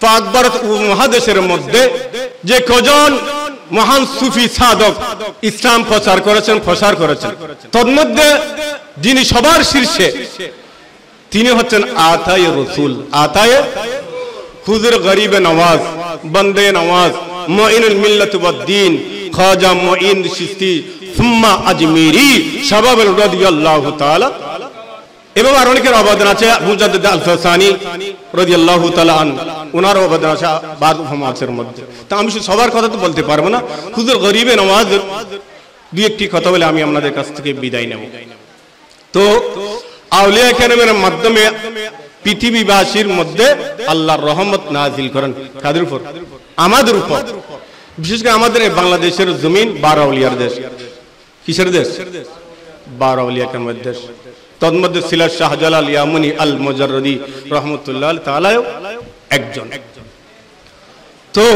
পাক ভারত উপমহাদেশের মধ্যে যে কজন মহান সুফি সাধক ইসলাম প্রচার করেছেন তন্মধ্যে যিনি সবার শীর্ষে তিনি হচ্ছেন আতায়ে রসুল, আতায়ে হুজুর গরিবে নওয়াজ, বন্দে নওয়াজ, মুঈনুল মিল্লাত ওয়াদ দ্বীন, খাজা মুঈন চিশতি সুম্মা আজমিরি শাবাব রাদিয়াল্লাহু তাআলা। এবং আর অনেকের অবদান আছে, মুজাদ্দিদ আল-ফাসানি রাদিয়াল্লাহু তাআলা আন, ওনার অবদান আছে বাদ উপমহাদেশের মধ্যে। তা আমি সবার কথা তো বলতে পারবো না, হুজুর গরিবে নওয়াজ দুই একটি কথা বলে আমি আপনাদের কাছ থেকে বিদায় নেব। তো আউলিয়া কেরামের মাধ্যমে পৃথিবীবাসীর মধ্যে আল্লাহর রহমত নাজিল করেন কাদের উপর? আমাদের উপর। বিশেষ করে আমাদের বাংলাদেশের জমিন 12 আউলিয়ার দেশ। কিসের দেশ? 12 আউলিয়া কেরামের দেশ। তন্মধ্যে ছিলেন শাহজালাল ইয়ামানি আল মুজাররদি রহমাতুল্লাহ তাআলা একজন। তো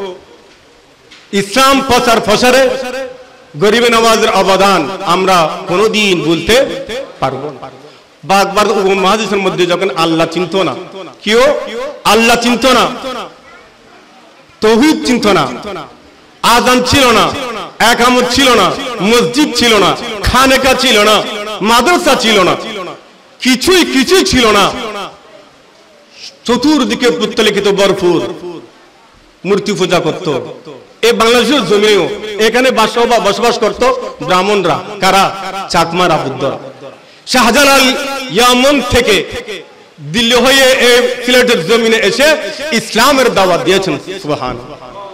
ইসলাম প্রচার প্রসারে গরিবে নওয়াজের অবদান আমরা কোনোদিন ভুলতে পারবো না। পাক ভারত উপমহাদেশের মধ্যে যখন আল্লাহ চিনত না, কেউ আল্লাহ চিনত না, তাওহীদ চিনত না, আযান ছিল না, ইকামত ছিল না, মসজিদ ছিল না, খানেকা ছিল না, মাদ্রাসা ছিল না, কিছুই ছিল না, চতুর্দিকে পুত্তলিখিত ভরপুর মূর্তি পূজা করত। এই বাংলাদেশের জমিনেও এখানে বসবাস করত ব্রাহ্মণরা। কারা? চাকমারা, বুদ্ধরা। শাহজালাল ইয়ামান থেকে দিল্লি হয়ে এই সিলেটের জমিনে এসে ইসলামের দাওয়াত দিয়েছেন। সুবহানাল্লাহ।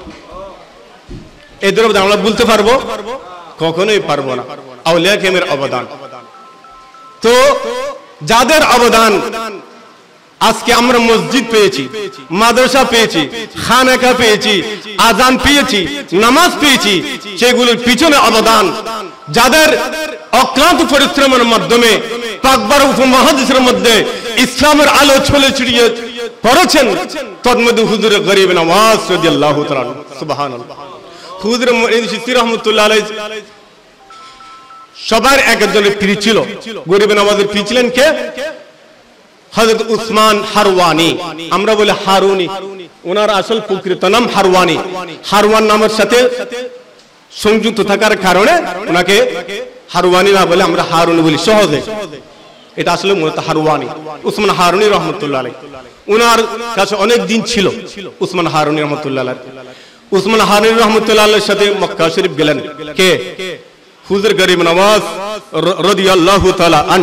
এদের আমরা বলতে পারবো? কখনোই পারবো না। আউলিয়া কেরামের অবদান, তো যাদের অবদান আজকে আমরা মসজিদ পেয়েছি, মাদ্রাসা পেয়েছি, খানেকা পেয়েছি, আযান পেয়েছি, নামাজ পেয়েছি, সেগুলোর পিছনে অবদান যাদের অক্লান্ত পরিশ্রমের মাধ্যমে পাক ভারত উপমহাদেশের মধ্যে ইসলামের আলো ছড়িয়ে পড়েছেন, তন্মধ্যে হুজুর গরিব নওয়াজ রাদিয়াল্লাহু তাআলা। সুবহানাল্লাহ। হুজুর মুঈন চিশতি রাহমাতুল্লাহ আলাইহি সবার একজনের পীর ছিল। গরিব নওয়াজের পীর ছিলেন কে? হযরত উসমান হারওয়ানি, আমরা বলি হারুনি, ওনার আসল প্রকৃত নাম হারওয়ানি। হারওয়ান নামের সাথে সংযুক্ত থাকার কারণে ওনাকে হারওয়ানি না বলে আমরা হারুনি বলি সহজে। এটা আসলে মূলত হারওয়ানি, উসমান হারুনি রহমতুল্লাহ আলাইহি। ওনার কাছে অনেক দিন ছিল উসমান হারুনি রহমতুল্লাহ আলাইহি। উসমান হারুনি রহমতুল্লাহ আলাইহির সাথে মক্কা শরীফ গেলেন কে? হুজুর গরিব নওয়াজ রাদিয়াল্লাহু তাআলা আন।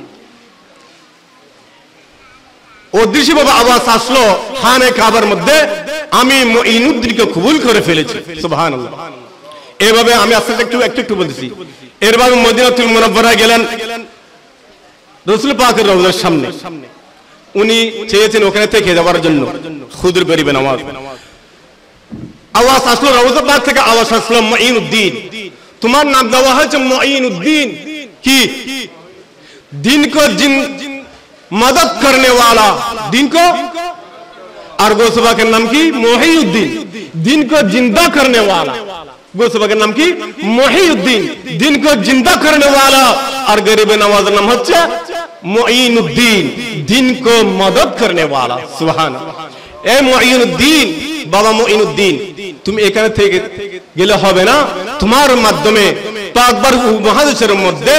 অদৃশ্য বাবা আওয়াজ আসলো খানে কাবার মধ্যে, আমি মুঈনুদ্দিনকে কবুল করে ফেলেছি। সুবহানাল্লাহ। এভাবে আমি আস্তে একটু বলতেছি। এরভাবে মদিনাতুল মুনাওয়ারায় গেলেন রাসূল পাকের রওজার সামনে। উনি চেয়েছেন ওখানে থেকে যাওয়ার জন্য। হুজুর গরিব নওয়াজ আওয়াজ আসলো, রওজা পাক থেকে আওয়াজ আসলো, মুঈনুদ্দিন, তোমার নাম দেওয়া হয়েছে মুঈনুদ্দিন। কি? दिन को मदद करने वाला, दिन को, और गोसबा के नाम की मोहिउद्दीन, दिन को जिंदा करने वाला। गोसबा के नाम की मोहिउद्दीन, दिन को जिंदा करने वाला। और गरीब नवाज नाम হচ্ছে মুঈনুদ্দিন, दिन को मदद करने वाला। सुभान अल्लाह। ए মুঈনুদ্দিন, বাবা মুঈনুদ্দিন, তুমি এখানে থেকে গেলে হবে না, তোমার মাধ্যমে পাক ভারত উপমহাদেশের মধ্যে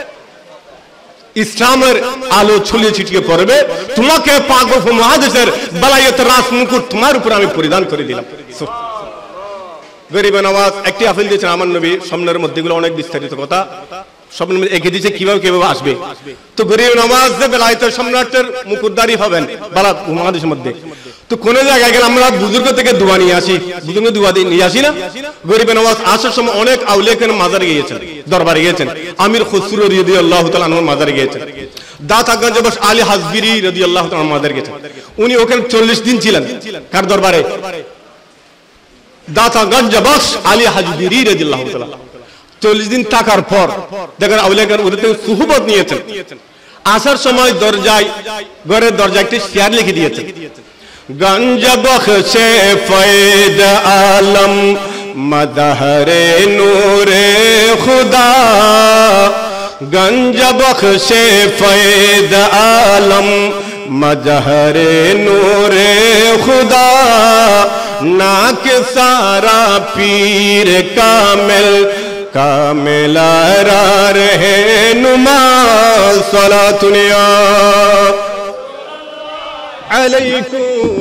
ইসলামের আলো ছড়িয়ে ছিটিয়ে পড়বে। তোমাকে পাক উপমহাদেশের বালায়েত রাস মুকুট তোমার উপর আমি পরিধান করে দিলাম। গরিব নওয়াজ একটি আফিল দিয়েছেন আমার নবী স্বপ্নের মধ্যে, গুলো অনেক বিস্তারিত কথা স্বপ্নের মধ্যে এঁকে দিয়েছে কিভাবে আসবে। তো গরিব নওয়াজ যে বেলায়েত সম্রাটের মুকুটধারী হবেন বালা উপমহাদেশের মধ্যে। তো কোন জায়গায় গেলে আমরা বুজুর্গ থেকে দোয়া নিয়ে আসি, বুজুর্গ দোয়া নিয়ে আসি না। গরিব নওয়াজ আসার সময় অনেক আউলিয়া কেরাম মাজারে গিয়েছেন, দরবারে গিয়েছেন। আমির খুসরো রাদিয়াল্লাহু তাআলা আনহু মাজারে গিয়েছেন। দাতাগঞ্জ বস আলী হাজবিরি রাদিয়াল্লাহু তাআলা মাজারে গিয়েছেন। উনি ওখানে 40 দিন ছিলেন। কার দরবারে? দাতাগঞ্জ বস আলী হাজবিরি রাদিয়াল্লাহু তাআলা। 40 দিন থাকার পর দেখেন আউলিয়া কেরাম ওদের থেকে সুহবত নিয়েছেন। আসার সময় দরজায়, ঘরের দরজায় একটি শেয়ার লিখে দিয়েছেন, गंज बख्शे फैद आलम मदहरे नूरे खुदा, गंज बख्शे फैद आलम मजहरे नूरे खुदा नाक सारा पीर कामिल कामिलारा रहे नुमा सलातुनिया अलैकुम।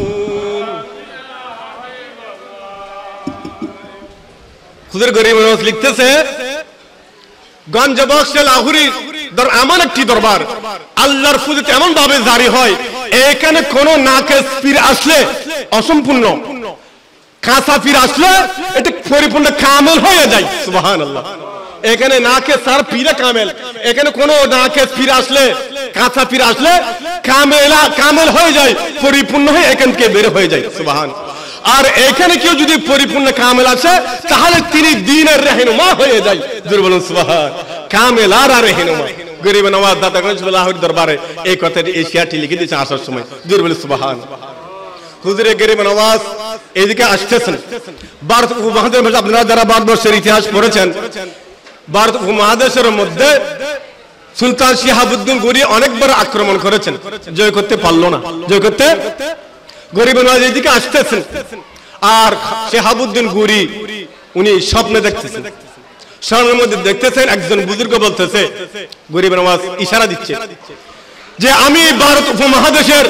खुदर गरीब नवाज लिखतेছে গঞ্জ বক্স লাহোরি এমন একটি দরবার আল্লাহর ফুজিলত এমন ভাবে জারি হয় এখানে কোন নাকেস পীর আসলে অসম্পূর্ণ, কাঁচা পীর আসলে এটা পরিপূর্ণ কামেল হয়ে যায়। সুবহানাল্লাহ। এখানে নাকেস আর পীরে কামেল, এখানে কোন নাকেস পীর আসলে কাঁচা পীর আসলে কামেল হয়ে যায়, পরিপূর্ণ হয়ে এখান থেকে বের হয়ে যায়। সুবহান। আর এখানে কেউ যদি পরিপূর্ণ কামেল আছে তাহলে তিনি দ্বীনের রাহনুমা হয়ে যায়। জোরে বলুন সুবহান। কামেল আর রাহনুমা। গরিব নওয়াজ দাতাগঞ্জ লাহোর দরবারে এই কথাটি এশিয়াটি লিখে দিয়েছে আসার সময়। জোরে বলুন সুবহান। হুজুরে গরিব নওয়াজ এদিকে আসতেছেন। ভারত উপমহাদেশের মধ্যে আপনারা যারা ভারতবর্ষের ইতিহাস পড়েছেন, ভারত উপমহাদেশের মধ্যে সুলতান শিহাবুদ্দিন গৌরী অনেকবার আক্রমণ করেছেন, জয় করতে পারলো না। জয় করতে গরিব নওয়াজ এদিকে আসতেছেন আর শিহাবুদ্দিন গৌরী উনি স্বপ্নে দেখতেছেন। স্বপ্নের মধ্যে দেখতেছেন একজন বুজুর্গ বলতেছে, গরিব নওয়াজ ইশারা দিচ্ছে যে আমি ভারত উপমহাদেশের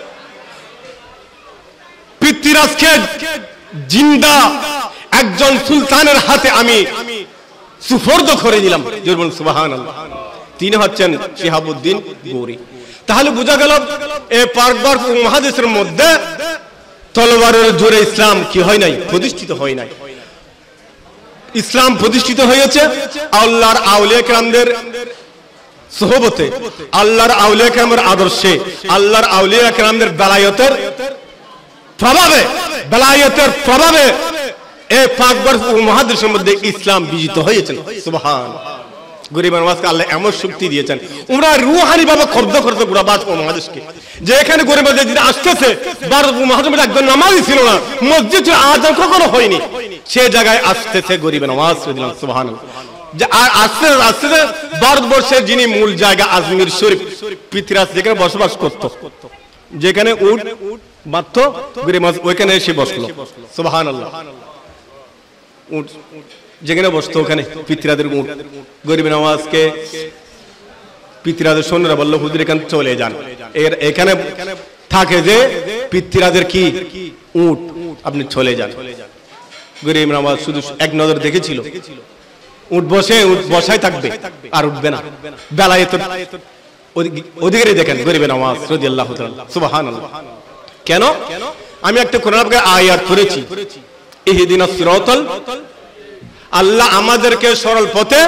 পৃথ্বীরাজকে জিন্দা একজন সুলতানের হাতে আমি সুপর্দ করে দিলাম। জোরে বলুন সুবহানাল্লাহ। তিনি হচ্ছেন শিহাবুদ্দিন গৌরী। তাহলে বোঝা গেল এই ভারত উপমহাদেশের মধ্যে তলোয়ারের জোরে ইসলাম কি হয় নাই? প্রতিষ্ঠিত হয় নাই। ইসলাম প্রতিষ্ঠিত হয়েছে আল্লাহর আউলিয়া কেরামদের সোহবতে, আল্লাহর আউলিয়া কেরামের আদর্শে, আল্লাহর আউলিয়া কেরামদের বেলায়েতের প্রভাবে এই পাক ভারত উপমহাদেশের মধ্যে ইসলাম বিজিত হয়েছে। সুবহানাল্লাহ। গরিব নওয়াজকে আল্লাহ এমন শক্তি দিয়েছেন, ওরা রুহানি ভাবে কব্জা করতে পুরো ভারত উপমহাদেশকে। যে এখানে গরিব যদি আসতেছে, ভারত উপমহাদেশে একজন নামাজি ছিল না, মসজিদ আযান কখনো হয়নি, সে জায়গায় আসতেছে গরিব নওয়াজ রাদিয়াল্লাহু সুবহানাল্লাহ। যে আর আস্তে আস্তে ভারতবর্ষের যিনি মূল জায়গা আজমির শরীফ, পৃথ্বীরাজ যেখানে বসবাস করত, যেখানে উট বাঁধত, গরিব নওয়াজ ওইখানে এসে বসলো। সুবহানাল্লাহ। উট যেখানে বসতো ওখানে পৃথ্বীরাজের উট। গরিব নওয়াজকে পৃথ্বীরাজের সৈন্যরা বলল, হুজুর এখানে চলে যান, এখানে থাকে যে পৃথ্বীরাজের কি উট, আপনি চলে যান। গরিব নওয়াজ শুধু এক নজর দেখেছিল, উট বসাই থাকবে আর উঠবে না। বেলায় তো ওদিকে দেখেন গরিব নওয়াজ রাদিয়াল্লাহু তাআলা। সুবহানাল্লাহ। কেন? আমি একটা কোরআনের আয়াত পড়েছি, ইহদিনাস সিরাতাল, আল্লাহ আমাদেরকে সরল পথে।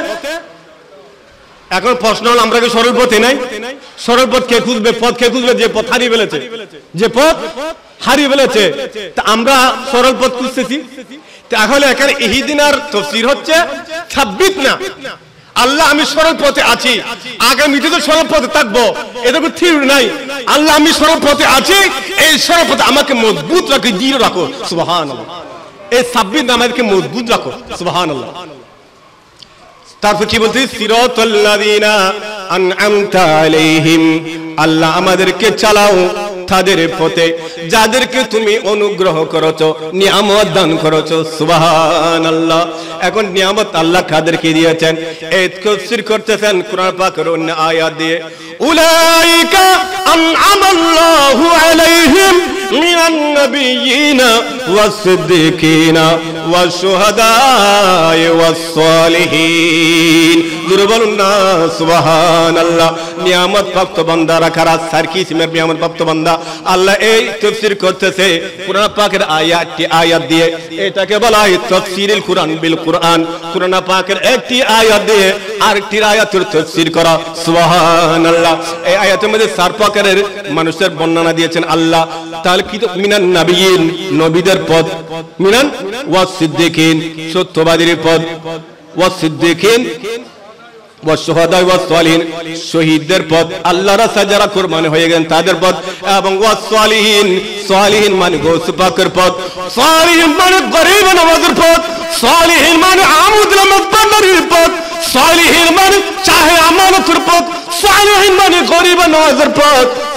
এখন প্রশ্ন হল, আমরা কি সরল পথে নাই? সরল পথ কে খুঁজবে? পথ কে খুঁজবে? যে পথ হারিয়ে ফেলেছে, যে পথ হারিয়ে ফেলেছে। তা আমরা সরল পথ খুঁজতেছি। তাহলে এখানে ইহদিনার তাফসীর হচ্ছে সাব্বিত না, আল্লাহ আমি সরল পথে আছি, আগামীতে তো সরল পথে থাকবো, এটা কোনো থিওরি নাই। আল্লাহ আমি সরল পথে আছি, এই সরল পথে আমাকে মজবুত রাখো, দৃঢ় রাখো। সুবহানাল্লাহ। এই সাব্বিত আমাদেরকে মজবুত রাখো। সুবহানাল্লাহ। তারপর কি বলতে, সিরাতাল্লাযিনা আনআমতা আলাইহিম, আল্লাহ আমাদেরকে চালাও তাদের পথে যাদেরকে তুমি অনুগ্রহ করেছো, নিয়ামত দান করেছো। সুবহানাল্লাহ। এখন নিয়ামত আল্লাহ কাদেরকে দিয়েছেন? এই তাফসীর করতেছেন কোরআন পাকের অন্য আয়াত দিয়ে, উলাইকা আনআমাল্লাহু আলাইহিম মিনান নাবিয়িনা ওয়াস সিদ্দিকিনা ওয়াস শুহাদাই ওয়াস সালিহিন। জোরে বলুন না সুবহানাল্লাহ। নিয়ামত প্রাপ্ত বান্দারা কারা? চার কিসমের নিয়ামত প্রাপ্ত বান্দা। আল্লাহ এই তাফসীর করতেছে কোরআন পাকের আয়াত দিয়ে। এটাকে বলা হয় তাফসীরুল কোরআন বিল কোরআন। কোরআন পাকের একটি আয়াত দিয়ে আরেকটি আয়াতের তাফসীর করা। সুবহানাল্লাহ। এই আয়াতের মধ্যে চার প্রকারের মানুষের বর্ণনা দিয়েছেন আল্লাহ। তাহলে কি? মিনান নাবিয়িন, নবীদের পদ, মিনান ওয়াস সিদ্দিকিন, সত্যবাদীর পদ, ওয়াস সিদ্দিকিন ওয়াস শুহাদা ওয়াস সালিহিন, শহীদদের পদ, আল্লাহর রাস্তায় যারা কুরবানি হয়ে গেলেন তাদের পদ, এবং ওয়াস সালিহিন, সালিহিন মানে গৌস পাকের পদ, সালিহিন মানে গরিব নওয়াজের পদ, সালিহিন মানে আমুদুল মুত্তাকির পদ, সালিহিন মানে চাহে আমানতের পদ, সালিহিন মানে গরিব নওয়াজের পদ,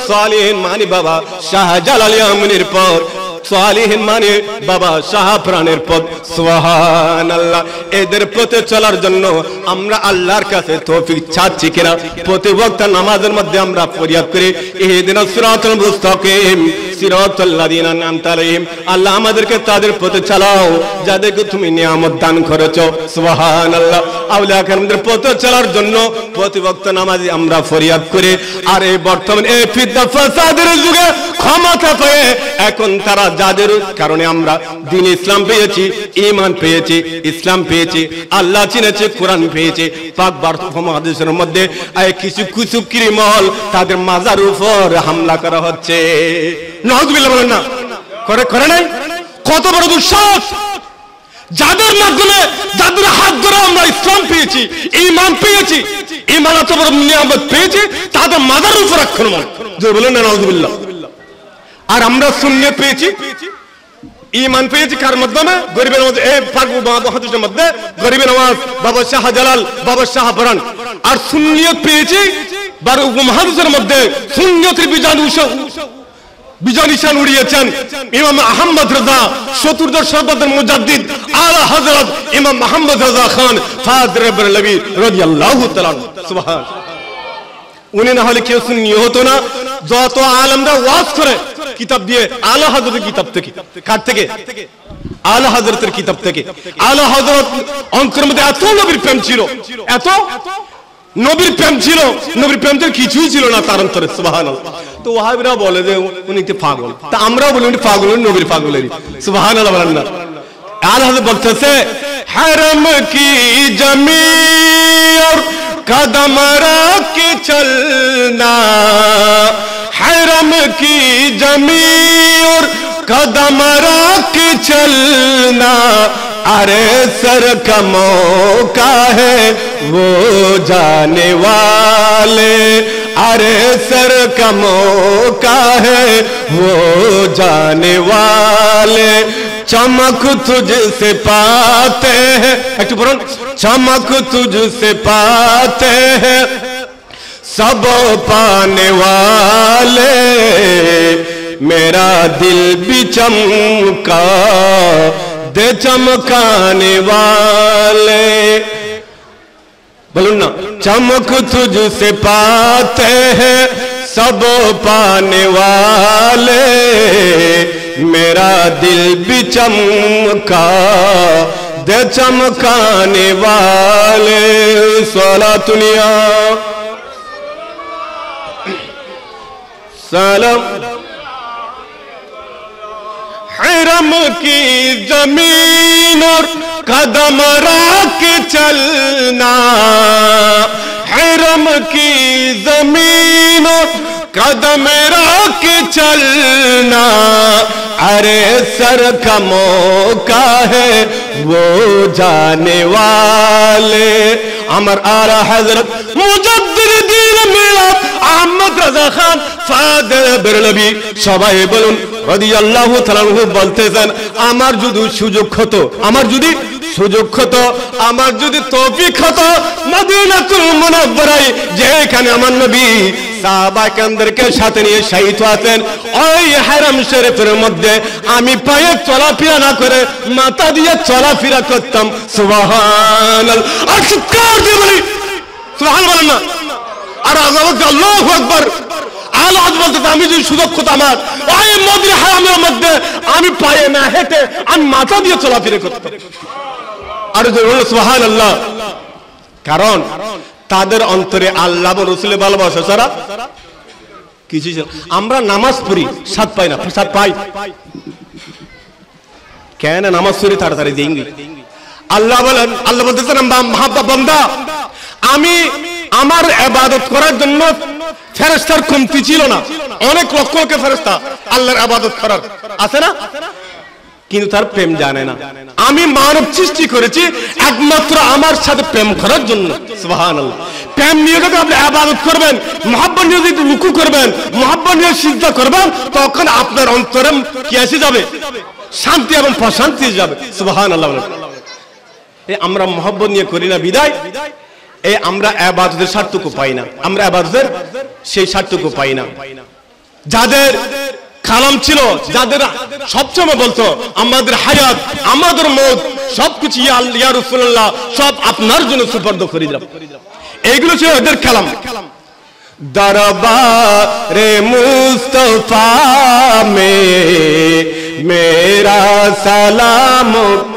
সালিহিন মানে বাবা শাহজালাল ইয়ামিনের পর, সালিহিন মানে বাবা শাহপ্রাণের পথ। সুবহানাল্লাহ। এদের পথে চলার জন্য আমরা আল্লাহর কাছে তৌফিক চাচ্ছি কিনা? প্রতি ওয়াক্ত নামাজের মধ্যে আমরা ফরিয়াদ করি ইহদিনাস সিরাতাল মুস্তাকিম সিরাতাল লাযিনা আন'আমতা আলাইহিম। আল্লাহ আমাদেরকে তাদের পথে চালাও যাদেরকে তুমি নিয়ামত দান করেছো। সুবহানাল্লাহ। আউলিয়া কেরামদের পথে চলার জন্য প্রতি ওয়াক্ত নামাজে আমরা ফরিয়াদ করি। আর এই বর্তমান এই ফিতনা ফাসাদের যুগে ক্ষমতা পেয়ে এখন তারা যাদের কারণে আমরা দ্বীন ইসলাম পেয়েছি, ঈমান পেয়েছি, ইসলাম পেয়েছি, আল্লাহ চিনেছি, কোরআন পেয়েছি, পাক বার্তা হাদিসের মধ্যে কিছু কুচুক্রি মহল তাদের মাজার উপর হামলা করা হচ্ছে। নাউযুবিল্লাহ বলেন না? করে নাই? কত বড় দুঃসাহস! যাদের মাধ্যমে যাদের হাত ধরে আমরা ইসলাম পেয়েছি, ঈমান পেয়েছি, ঈমান এত বড় নিয়ামত পেয়েছি, তাদের মাজার উপর আক্রমণ। যে বলেন না নাউযুবিল্লাহ। আর আমরা সুন্নাত পেয়েছি, ঈমান পেয়েছি কার মাধ্যমে? গরিবের মধ্যে এই পাক হাদিসের মধ্যে গরিবের নওয়াজ বাবা শাহজালাল, বাবা শাহপরান। আর সুন্নিয়ত পেয়েছি বার উপমহাদেশের মধ্যে সুন্নিয়তের বিজয় নিশান উড়িয়েছেন ইমাম আহমদ রাজা, চতুর্দশ শতাব্দীর মুজাদ্দিদ আলা হযরত ইমাম মুহাম্মদ রাজা খান ফাদরে বেরলভী রাদিয়াল্লাহু তাআলা। সুবহানাল্লাহ। উনি না হলে কেউ সুন্নি হতো না। যত আলেমরা ওয়াজ করে কিতাব দিয়ে, আলা হযরতের কিতাব থেকে। কার থেকে? আলা হযরতের কিতাব থেকে। আলা হযরত অন্তরের মধ্যে এত নবীর প্রেম ছিল, এত নবীর প্রেম ছিল, নবীর প্রেম তো কিছুই ছিল না তার অন্তরে। সুবহানাল্লাহ। তো ওয়াহাবিরা বলে যে উনি তো পাগল, তা আমরাও বলি উনি পাগল, নবীর পাগলেরই। সুবহানাল্লাহ বলেন না? আলা হযরত বলতেছে হারাম কি জমিন और कदम रख चलना, हरम की जमीन और कदम रख चलना, अरे सर का मौका है वो जाने वाले, अरे सर का मौका है वो जाने वाले, चमक तुझसे पाते हैं, एक बोलन, चमक तुझसे पाते हैं सब पाने वाले, मेरा दिल भी चमका दे चमकाने वाले। बोलूं ना, चमक तुझसे पाते हैं सब पाने वाले, मेरा दिल भी चमका दे चमकाने वाले। सलातुनिया सलाम। हरम की जमीन और कदम रख चलना, हरम की जमीन और कदम रख चलना, अरे सर का मौका है वो जाने वाले। अमर आला हजरत मुजद्दिद दीन मिलाद আহমদ রাজা খান ফাদরে বেরলভী সবাই বলুন রাদিয়াল্লাহু তাআলা বলতেছেন, আমার যদি সুযোগ হতো, আমার যদি সুযোগ হতো, আমার যদি তৌফিক হতো, মদিনাতুল মুনাওয়ারায় যেখানে আমার নবী সাহাবা কেরামদেরকে সাথে নিয়ে শহীদ আছেন, ওই হারাম শরীফের মধ্যে আমি পায়ে চলাফেরা না করে মাথা দিয়ে চলাফেরা করতাম। সুবহানাল্লাহ। আর চিৎকার দিয়ে বলি সুবহানাল্লাহ বলেন না? আর আল্লাহু আকবার। আল্লাহ বলতে আমি যদি সুযোগ হতো আমার ওই মদিনা হারামের মধ্যে আমি পায়ে না হেঁটে আমি মাথা দিয়ে চলাফেরা করতাম। আর সুবহানাল্লাহ। কারণ তাদের অন্তরে আল্লাহ ও রাসূলের ভালোবাসা ছাড়া কিছু ছিল। আমরা নামাজ পড়ি, সাত পাই না, সাত পাই কেন? নামাজ পড়ি তাড়াতাড়ি দেঙ্গি। আল্লাহ বলেন, আল্লাহ বলতেছেন বান্দা আমি আমার ইবাদত করার জন্য ফেরেশতার কমতি ছিল না, অনেক লক্ষ লক্ষ ফেরেশতা আল্লাহর ইবাদত করার আছে না, কিন্তু তার প্রেম জানে না। আমি মানব সৃষ্টি করেছি একমাত্র আমার সাথে প্রেম করার জন্য। সুবহানাল্লাহ। প্রেম নিয়ে যখন আপনি ইবাদত করবেন, মুহাব্বত নিয়ে যদি রুকু করবেন, মুহাব্বত নিয়ে সিজদা করবেন, তখন আপনার অন্তরে কি এসে যাবে? শান্তি এবং প্রশান্তি এসে যাবে। সুবহানাল্লাহ। এই আমরা মুহাব্বত নিয়ে করি না বিদায় এই আমরা ইবাদতের স্বার্থটুকু পাই না, আমরা ইবাদতের সেই স্বার্থটুকু পাই না। যাদের কালাম ছিল, যাদের সবসময় বলতো আমাদের হায়াত, আমাদের মৌত সবকিছু ইয়া রাসূলুল্লাহ সব আপনার জন্য সুপারদ করে দিলাম, এইগুলো ছিল এদের কালাম। দরবারে মুস্তাফা মে মেরা সালাম,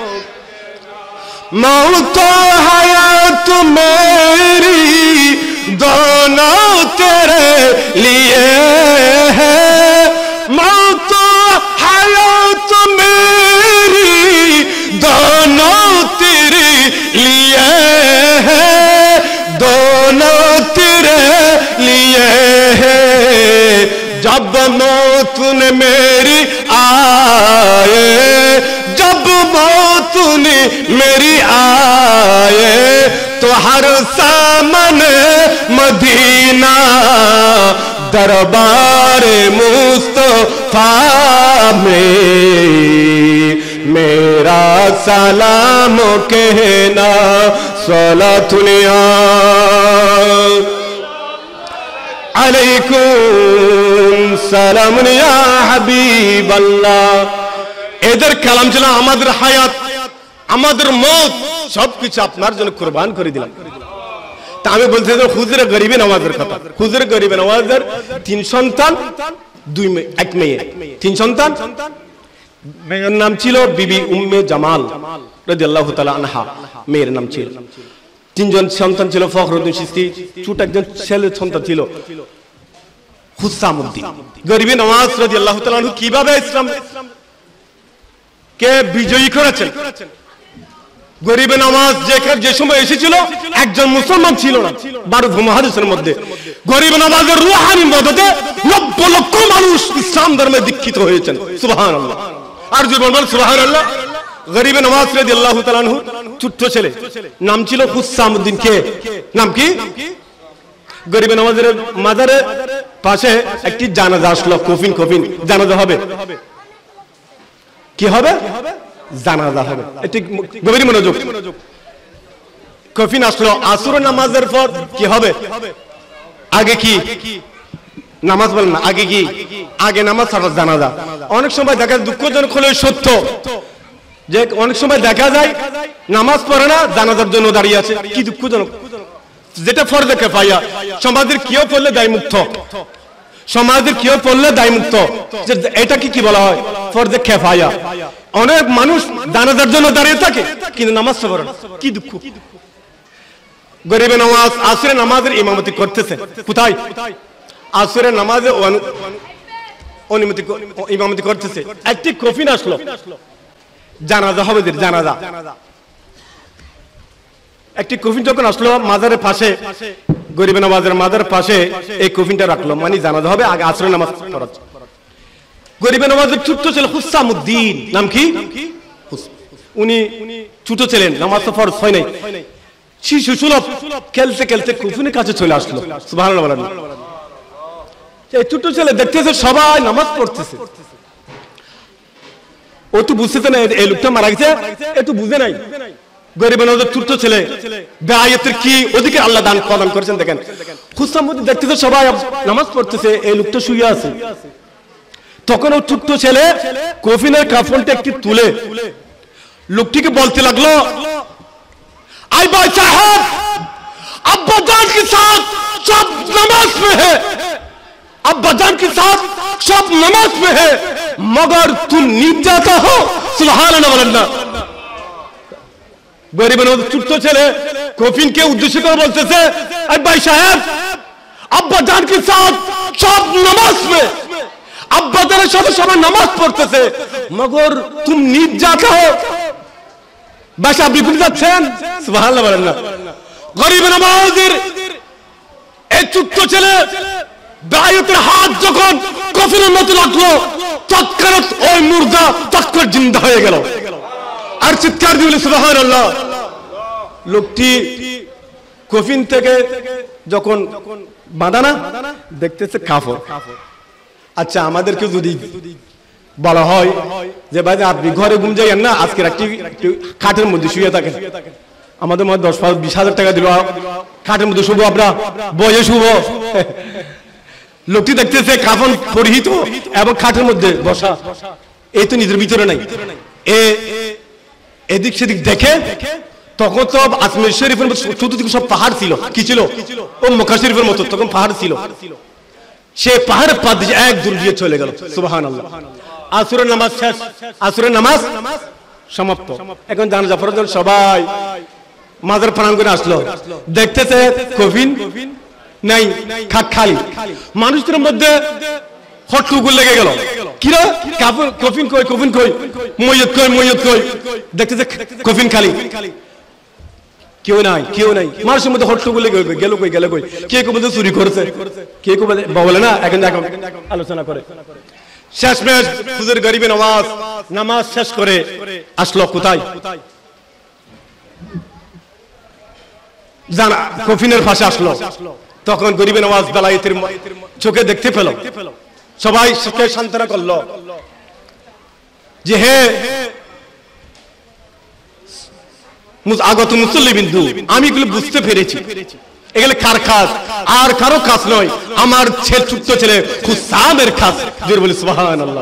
मौत हयात मेरी दोनों तेरे लिए है, मौत हयात मेरी दोनों तेरे लिए है, दोनों तेरे लिए है। जब मौत ने मेरी आए, जब मौत ने मेरी आए, तो हर सामने मदीना दरबार मुस्तफा में मेरा सलाम कहना, सलातुनिया अलैकुम सलाम या हबीब अल्लाह। এদের কালাম ছিল আমাদের হায়াত, আমাদের মৌত সবকিছু আপনার জন্য কুরবান করে দিলাম। তা আমি বলতে চাই হুজুরে গরিবে নওয়াজের কথা। হুজুরে গরিবে নওয়াজের 3 সন্তান, 1 মেয়ে, 3 সন্তান। মেয়ের নাম ছিল বিবি উম্মে জামাল রাদিয়াল্লাহু তাআলা আনহা, মেয়ের নাম ছিল। 3 জন সন্তান ছিল ফখরুদ্দিন চিশতি, ছোট একজন ছেলে সন্তান ছিল হুসামউদ্দিন। গরিবে নওয়াজ রাদিয়াল্লাহু তাআলা আনহু কিভাবে ইসলাম কে বিজয়ী করেছেন। গরিবে নওয়াজ যে সময় এসেছিল একজন মুসলমান ছিল না 12 উপমহাদেশের মধ্যে। গরিবে নওয়াজের রূহানি মদদে 90 লক্ষ মানুষ ইসলাম ধর্মে দীক্ষিত হয়েছেন, সুবহানাল্লাহ। আর যে বলবেন সুবহানাল্লাহ। গরিবে নওয়াজ রাদিয়াল্লাহু তাআলা আনহু ছোট ছেলে নাম ছিল হুসামউদ্দিন। কে নাম কি? গরিবে নওয়াজের মাজারের পাশে একটি জানাজা আসলো, কফিন জানাজা হবে। কি হবে? জানাজা হবে। এটি গভীর মনোযোগ। কফিন আসলো, আসরের নামাজের পর কি হবে? আগে কি নামাজ বলেন না, আগে কি? আগে নামাজ তারপর জানাজা। অনেক সময় দেখা যায়, দুঃখজনক হলেও সত্য, যে অনেক সময় দেখা যায় নামাজ পড়ে না, জানাজার জন্য দাঁড়িয়ে আছে। কি দুঃখজনক। যেটা ফরজে কিফায়া, সমাজের কেউ পড়লে দায়মুক্ত, সমাজের কেউ পড়লে দায়মুক্ত। এটাকে কি বলা হয়? ফরজে কিফায়া। অনেক মানুষ জানাজার জন্য দাঁড়িয়ে থাকে কিন্তু নামাজ পড়ে না। কি দুঃখ। গরিবে নওয়াজ আসরের নামাজের ইমামতি করতেছে। কোথায়? আসরের নামাজে ইমামতি করতেছে। একটি কফিন আসলো, জানাজা হবে, জানাজা। একটি কফিন যখন আসলো মাজারের পাশে, গরিবে নওয়াজের মাজারের পাশে এই কফিনটা রাখলো, মানে জানাজা হবে, আগে আসরের নামাজ পড়াচ্ছে। গরিবে নওয়াজের ছোট্ট ছেলে হুসামউদ্দিন, নাম কি? উনি ছোট ছিলেন, নামাজ তো ফরজ হয় নাই। শিশু সুলভ খেলতে খেলতে কফিনের কাছে চলে আসলো, সুবহানাল্লাহ বলেন। এই ছোট ছেলে দেখতেছে সবাই নামাজ পড়তেছে, ও তো বুঝতেছে না এই লোকটা মারা গেছে, একটু বুঝে নাই। গরিব নওয়াজের ছোট ছেলে বেআয়াতের কি ওদিকে আল্লাহ দান প্রদান করেছেন দেখেন। হুসামউদ্দিন দেখতেছে সবাই নামাজ পড়তেছে, এই লোকটা শুয়ে আছে। তখন ও ছোট্ট ছেলে কফিনের কাফনটা একটু তুলে লোকটিকে বলতে লাগলো, आई भाई साहब अब्बा जान के साथ सब नमाज में है, अब्बा जान के साथ सब नमाज में है, मगर तुम नींद जाता हो। सुभान अल्लाह। गरीब ছোট্ট ছেলে কফিনকে উদ্দেশ্য করে বলতেছে, आई भाई साहब अब्बा जान के साथ सब नमाज में, अब्बा जान সাথে সবাই নামাজ পড়তেছে, मगर तुम नींद जाता हो। বাসা আপনি ঘুরে যাচ্ছেন, সুবহানাল্লাহ বলেন না। গরিব নওয়াজের এই ছোট্ট ছেলে দায়তের হাত যখন কফিনের মতো লাগলো, তৎক্ষণাৎ ওই মুর্দা তৎক্ষণ জিন্দা হয়ে গেল। আর চিৎকার দিয়ে বলে সুবহানাল্লাহ। লোকটি কফিন থেকে যখন বাঁধানা দেখতেছে কাফর। আচ্ছা আমাদেরকে যদি বলা হয় যে ভাই আপনি ঘরে ঘুম যাইয়েন না, আজকের একটি খাটের মধ্যে শুয়ে থাকেন, আমাদের মধ্যে 10-20 হাজার টাকা দিল, খাটের মধ্যে শুভ, আমরা বয়ে শুভ। লোকটি দেখতেছে কাফন পরিহিত এবং খাটের মধ্যে বসা, এই তো নিজের ভিতরে নাই। এদিক সেদিক দেখে তখন তো আজমির শরীফের চতুর্দিকে সব পাহাড় ছিল, কি ছিল? ও মক্কা শরীফের মতো তখন পাহাড় ছিল। সে পাহাড়ের পা দিয়ে এক দূর দিয়ে চলে গেল। সুবহানাল্লাহ। আসরের নামাজ শেষ, আসরের নামাজ সমাপ্ত। এখন জানাজা পড়ার জন্য সবাই মাজার প্রাঙ্গণে আসলো, দেখতেছে কফিন নাই, খাট খালি। মানুষদের মধ্যে হট্টগোল লেগে গেল, কিরা কফিন কই, কফিন কই, ময়্যত কই, ময়্যত কই। দেখতেছে কফিন খালি, কেউ নাই, কেউ নাই। মানুষের মধ্যে হট্টগোল লেগে গেল, কই গেল কই। কে কেউ বলতে চুরি করেছে, কে কেউ বলে না, এখন আলোচনা করে। শেষমেশ হুজুর গরিবে নামাজ শেষ করে আসলো কোথায়? জানা কফিনের পাশে আসলো। তখন গরিবে নওয়াজ বেলায়েতের চোখে দেখতে পেল। সবাই সুখে সান্ত্বনা করলো যে হে আগত মুসল্লি বিন্দু, আমি এগুলো বুঝতে পেরেছি, এগুলো কার কাজ? আর কারো কাজ নয়, আমার ছোট্ট ছেলে হুসামের কাজ। জোরে বলি সুবহানাল্লাহ।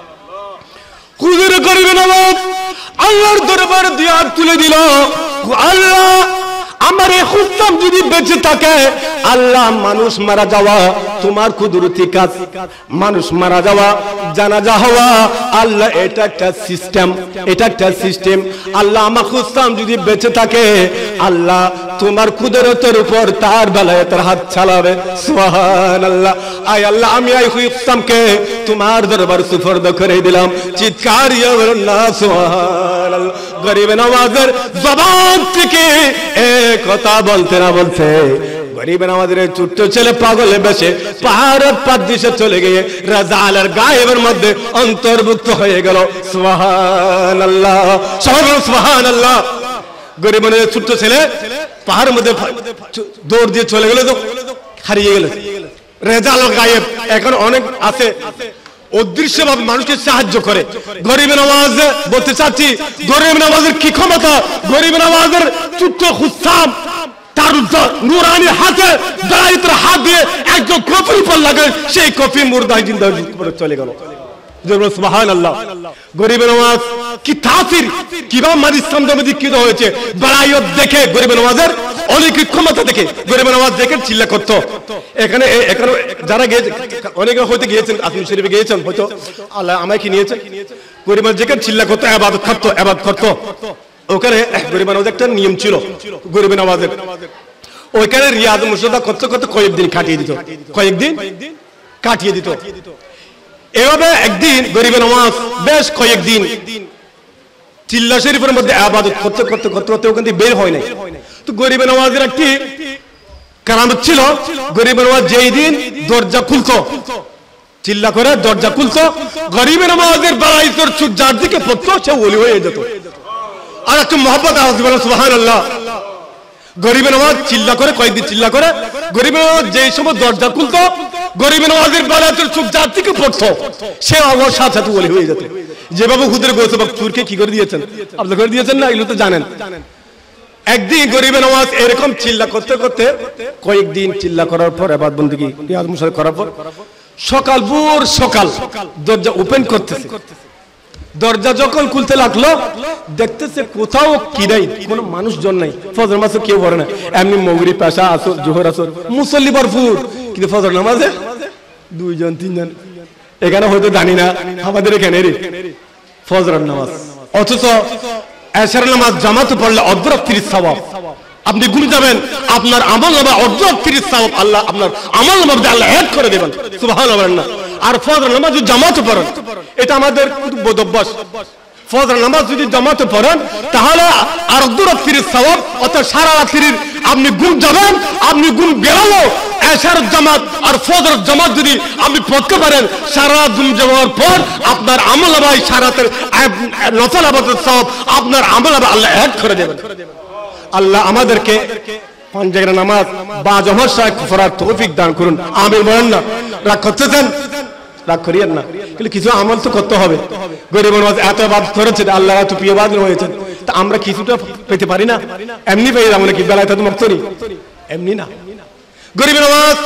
হুজুর গরিবে নওয়াজ আল্লাহর দরবারে দিয়ে হাত তুলে দিল, আল্লাহ আমার এই হুসাম যদি বেঁচে থাকে, আল্লাহ মানুষ মারা যাওয়া তোমার কুদরতি কাজ, মানুষ মারা যাওয়া, জানাজা হওয়া, আল্লাহ এটা একটা সিস্টেম, এটা একটা সিস্টেম। আল্লাহ আমার হুসাম যদি বেঁচে থাকে, আল্লাহ তোমার কুদরতের উপর তার বেলায়েতের হাত চালাবে। সুবহানাল্লাহ। আয় আল্লাহ আমি এই হুসামকে তোমার দরবার সুপর্দ করে দিলাম। চিৎকার ইয়া না সুবহানাল্লাহ। গরিবে নওয়াজের জবান থেকে কথা বলতে না বলতে গরিবে নওয়াজের ছোট্ট ছেলে পাগলে বেশে পাহাড়ের পাদ দিশে চলে গিয়ে রাজালের গায়েবের মধ্যে অন্তর্ভুক্ত হয়ে গেল। সুবহানাল্লাহ, সুবহানাল্লাহ। গরিবে নওয়াজের ছোট্ট ছেলে পাহাড়ের মধ্যে দৌড় দিয়ে চলে গেল, তো হারিয়ে গেল। রেজাল গায়েব এখন অনেক আছে, অদৃশ্যভাবে মানুষকে সাহায্য করে। গরিবে নওয়াজ বলতে চাচ্ছি, গরিবে নওয়াজের কি ক্ষমতা! গরিবে নওয়াজের ছোট্ট হুসাম তার নুরানি হাতে বেলায়েতের হাত দিয়ে একজন কফির উপর লাগে, সেই কফি মুর্দায় জিন্দা করে চলে গেল। সুবহানাল্লাহ। গরিবে নওয়াজ কি তাসির, কিভাবে মানুষ ইসলাম ধর্মে দীক্ষিত হয়েছে বেলায়েত দেখে, গরিবে নওয়াজের অলৌকিক ক্ষমতা দেখে গরিবে নওয়াজ দেখে চিল্লা করতো। এখানে যারা গিয়েছে, অনেকে হয়তো গিয়েছেন, আজমির শরীফে গিয়েছেন, হয়তো আল্লাহ আমায় কি নিয়েছে, গরিবে নওয়াজ দেখে চিল্লা করতো, ইবাদত করতো, ইবাদত করতো। ওখানে গরিবে নওয়াজের একটা নিয়ম ছিল, গরিবে নওয়াজের ওইখানে রিয়াজ মুর্শিদা করতে করতে কয়েকদিন কাটিয়ে দিত, কয়েকদিন কাটিয়ে দিত। এভাবে একদিন গরিবে নওয়াজ বেশ কয়েকদিন চিল্লা শরীফের মধ্যে ইবাদত করতে করতে করতে করতে ওখান থেকে বের হয় নাই। তো গরিবে নওয়াজের একটি কারামত ছিল, গরিবে নওয়াজ যেই দিন দরজা খুলতো, চিল্লা করে দরজা খুলতো, গরিবে নওয়াজের বেলায়েতের চোখ যার দিকে পড়তো সে ওলি হয়ে যেত। আর একটু মহব্বত আওয়াজ বলেন সুবহানাল্লাহ। গরিবে নওয়াজ চিল্লা করে, কয়েকদিন চিল্লা করে, গরিবে নওয়াজ যেই সময় দরজা খুলতো, গরিবে নওয়াজের বেলায়েতের চোখ যার দিকে পড়তো সে আমার সাথে সাথে ওলি হয়ে যেত। যেভাবে হুজুর গৌস চুরকে কি করে দিয়েছেন, আপনি করে দিয়েছেন না, এগুলো তো জানেন। একদিন গরিবে নওয়াজ এরকম চিল্লা করতে করতে কয়েকদিন চিল্লা করার পর, ইবাদত বন্দেগী রিয়াজ মুশাররফ করার পর সকাল ভোর সকাল দরজা ওপেন করতেছে। দরজা যখন খুলতে লাগলো দেখতেছে কোথাও কি নাই, কোনো মানুষজন নাই। ফজর নামাজে কেউ পড়ে না, এমনি মাগরিব পেশা আসর জোহর আসর মুসল্লি ভরপুর, কিন্তু ফজর নামাজে দুইজন তিনজন। এখানে হয়তো জানি না আমাদের এখানে ফজরের নামাজ, অথচ এশার নামাজ জামাতে পড়লে অর্ধ ফিরিস সওয়াব। আপনি ঘুরে যাবেন, আপনার আমল নামা অর্ধ ফিরিস সওয়াব, আল্লাহ আপনার আমল নামা আল্লাহ অ্যাড করে দেবেন। সুবহানাল্লাহ। আর ফজর নামাজ জামাতে পড়েন, এটা আমাদের বদভ্যাস। ফজর নামাজ যদি জামাতে পড়েন তাহলে আর অর্ধ ফিরিস সওয়াব, অর্থাৎ সারা রাত্রির আপনি ঘুম যাবেন, আপনি ঘুম বেরালো। এশার জামাত আর ফজর জামাত যদি আপনি পড়তে পারেন, সারা ঘুম যাওয়ার পর আপনার আমল নামায় সারাতের নফল ইবাদত সওয়াব আপনার আমল নামায় আল্লাহ অ্যাড করে দেবেন। আল্লাহ আমাদেরকে পাঁচ জায়গার নামাজ বা জহর সাহেব পড়ার তৌফিক দান করুন, আমিন বলেন না। রাগ করতেছেন, রাগ করিয়েন না, কিন্তু কিছু আমল তো করতে হবে। গরিব নওয়াজ এত ইবাদত করেছে, আল্লাহ এত প্রিয় বান্দা হয়েছে, তা আমরা কিছুটা পেতে পারি না? এমনি পেয়ে যাবো নাকি? বেলায় তো মুক্ত নেই, এমনি না। গরিব নওয়াজ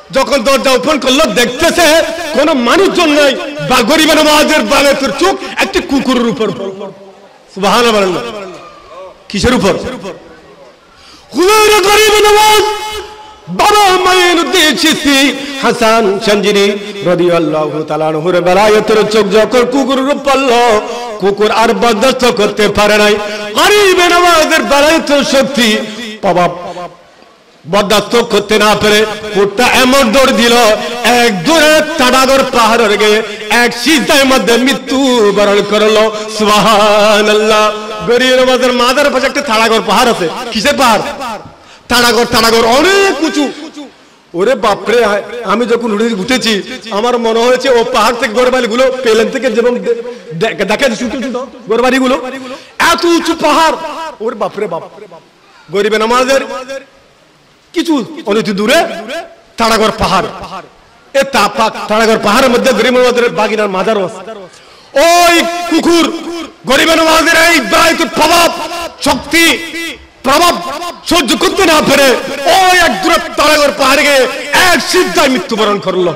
যখন দরজা ওপেন করলো দেখতেছে কোন মানুষজন নাই, বা গরিব নওয়াজের বালের চোখ একটি কুকুরের উপর। সুবহানাল্লাহ। কিসের উপর? হুজুর গরিব নওয়াজ বাবা মাইনুদ্দিন চিশতি হাসান সঞ্জিরি রাদিয়াল্লাহু তাআলা আনহুর বেলায়েতের চোখ যখন কুকুরের উপর পড়ল, কুকুর আর বরদাস্ত করতে পারে নাই। গরিব নওয়াজের বেলায়েতের শক্তি বাবা বরদাস্ত করতে না পেরে কুকুরটা এমন দৌড় দিল, এক দৌড়ে তাড়াগড় পাহাড়ের গিয়ে এক সিজদার মধ্যে মৃত্যু বরণ করলো। সুবহানাল্লাহ। গরিব নওয়াজের মাজার পাশে একটা তাড়াগড় পাহাড় আছে। কিসের পাহাড়? তাড়াগড় অনেক উঁচু। ওরে বাপরে, আমি যখন উঠেছি আমার মনে হয়েছে ও পাহাড় থেকে ঘর বাড়িগুলো প্লেন থেকে যেমন দেখে ঘর বাড়িগুলো, এত উঁচু পাহাড়। ওরে বাপরে বাপ। গরিব নওয়াজের কিছু অনেক দূরে তাড়াগড় পাহাড়। এই তাড়াগড় পাহাড়ের মধ্যে গরিব নওয়াজের বাগিনার মাজারও আছে। ওই কুকুর গরিব নওয়াজের এই প্রভাব শক্তি প্রভাব সহ্য করতে না পেরে ওই এক দূরে তাড়াগড় পাহাড়ে গিয়ে এক সিজদায় মৃত্যুবরণ করলো।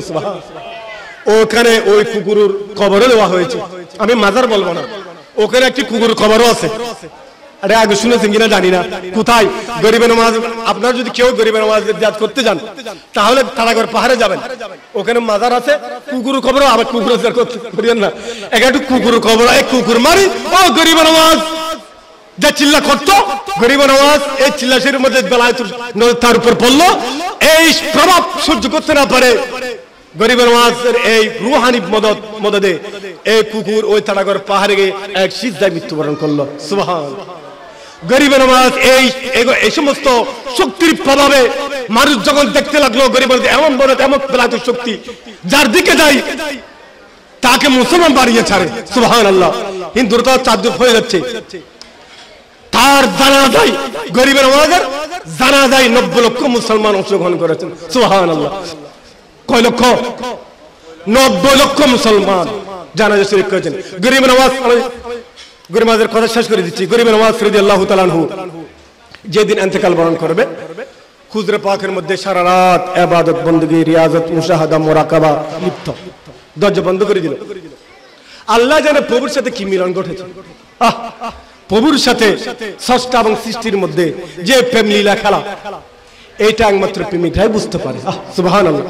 ওখানে ওই কুকুরের কবরও দেওয়া হয়েছে। আমি মাজার বলবো না, ওখানে একটি কুকুর কবরও আছে। আরে আগে শুনেছেন কিনা জানি না। কোথায়? গরিব নওয়াজ। আপনারা যদি কেউ গরিব নওয়াজের জিয়ারত করতে যান তাহলে তাড়াগড় পাহাড়ে যাবেন, ওখানে মাজার আছে, কুকুর কবর। আবার কুকুর করিয়েন না, একটু কুকুর কবর, এক কুকুর মারি। ও গরিব নওয়াজ যা চিল্লা করতো, গরিব নওয়াজ এই চিল্লাশির মধ্যে বেলায় তার উপর পড়লো। এই প্রভাব সহ্য করতে না পারে গরিব নওয়াজের এই রুহানি মদদে এই কুকুর ওই তাড়াগড় পাহাড়ে গিয়ে এক সিজদায় মৃত্যুবরণ করলো। সুবহানাল্লাহ। গরিব নওয়াজ এই সমস্ত শক্তির প্রভাবে মানুষ যখন দেখতে লাগলো গরিব এমন বড় এমন বেলায়েত শক্তি, যার দিকে যায় তাকে মুসলমান বাড়িয়ে ছাড়ে। সুবহানাল্লাহ। হিন্দুরা তো চাঁদ হয়ে যাচ্ছে। তার জানাজায় গরিব নওয়াজের জানাজায় 90 লক্ষ মুসলমান অংশগ্রহণ করেছেন। সুবহানাল্লাহ। কয় লক্ষ? 90 লক্ষ মুসলমান জানাজা শরীক করেছেন। গরিব নওয়াজ, গরিব নওয়াজের কথা শেষ করে দিচ্ছি। গরিব নওয়াজ রাদিয়াল্লাহু তাআলা আনহু যেদিন ইন্তেকাল বরণ করবে, হুজুরে পাকের মধ্যে সারা রাত ইবাদত বندگی রিয়াজত মুশাহাদা মুরাকাবা লিপ্ত, দরজা বন্ধ করে দিল। আল্লাহ জানে প্রভুর সাথে কি মিলন ঘটেছে। প্রভুর সাথে স্রষ্টা এবং সৃষ্টির মধ্যে যে প্রেম লীলা খেলা, এইটা একমাত্র প্রেমিকরাই বুঝতে পারে। সুবহানাল্লাহ।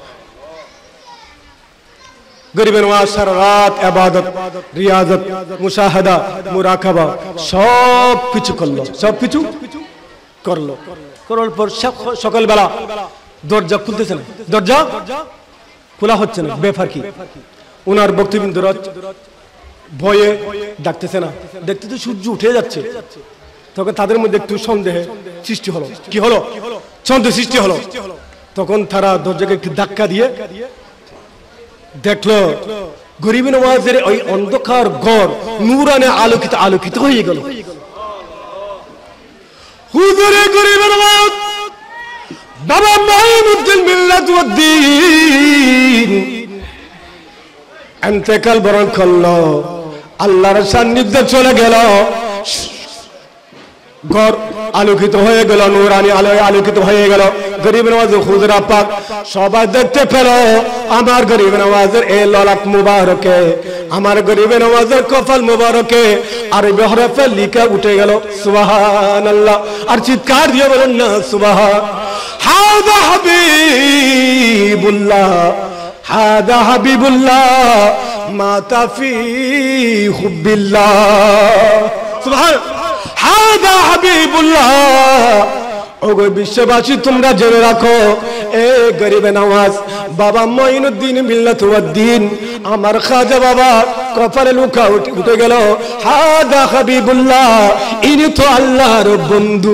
গরিব নওয়াজ সারা রাত ইবাদত রিয়াজত মুশাহাদা মুরাকাবা সব কিছু করলো, করার পর সকালবেলা দরজা খুলতেছে না, দরজা খোলা হচ্ছে না। ব্যাপার কি? ওনার বক্তবৃন্দরা ভয়ে ডাকতেছে না, দেখতে তো সূর্য উঠে যাচ্ছে। তখন তাদের মধ্যে একটু সন্দেহে সৃষ্টি হলো। কি হলো? সন্দেহ সৃষ্টি হলো। তখন তারা দরজাকে একটু ধাক্কা দিয়ে দেখলো গরিব নওয়াজের ওই অন্ধকার ঘর নূরানে আলোকিত হয়ে গেল। হুজুরে গরিব নওয়াজ বাবা মাইনুদ্দিন মিল্লাত ওয়াদ্দিন ইন্তেকাল বরণ করলো। আল্লাহর সান্নিধ্যে চলে গেল, ঘর আলোকিত হয়ে গেল, নূরানি আলোয় আলোকিত হয়ে গেল। গরিব নওয়াজ হুজুরা পাক সবাই দেখতে পেল আমার গরিব নওয়াজের এই ললাট মুবারকে, আমার গরিব নওয়াজের কপাল মুবারকে আরবি হরফে লিখা উঠে গেল সুবহানাল্লাহ। আর চিৎকার দিয়ে বলেন না সুবহান। হাদা হাবিবুল্লাহ, হাদা হাবিবুল্লাহ মাতা ফি হুব্বিল্লাহ। সুবহান। হাদা হাবিবুল্লাহ। ওগো বিশ্ববাসী তোমরা জেনে রাখো, এ গরিব নওয়াজ বাবা মাইনুদ্দিন মিল্লাত ওয়াদ্দিন আমার খাজা বাবা কপালে লুকা উঠে গেল। হাদা হাবিবুল্লাহ, ইনি তো আল্লাহর বন্ধু।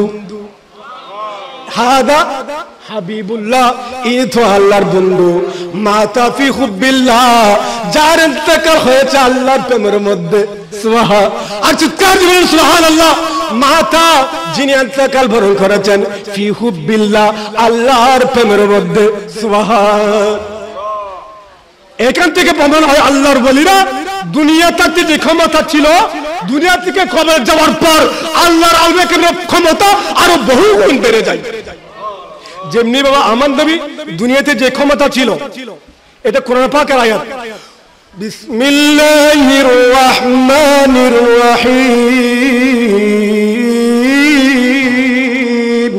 হাদা হাবিবুল্লাহ, ইনি তো আল্লাহর বন্ধু। মাতা ফি হুব্বিল্লাহ, যার ইন্তেকাল হয়েছে আল্লাহর প্রেমের মধ্যে। সুবহান। আর চিৎকার দিবেন সুবহানাল্লাহ। মাতা যিনি ইন্তেকাল বরণ করেছেন ফি হুব্বিল্লাহ, আল্লাহর প্রেমের মধ্যে। সুবহান। এখান থেকে প্রমাণ হয় আল্লাহর ওলিরা দুনিয়া থাকতে যে ক্ষমতা ছিল, দুনিয়া থেকে কবর যাওয়ার পর আল্লাহর আউলিয়াদের ক্ষমতা আরো বহু গুণ বেড়ে যায়। যেমনি বাবা আমার নবী দুনিয়াতে যে ক্ষমতা ছিল, এটা কোরআন পাকের আয়াত। বিসমিল্লাহির রহমানির রহিম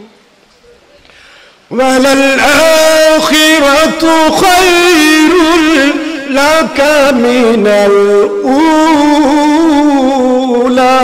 ওয়ালাল আখিরাতু খায়রুল লাকা মিনাল উলা।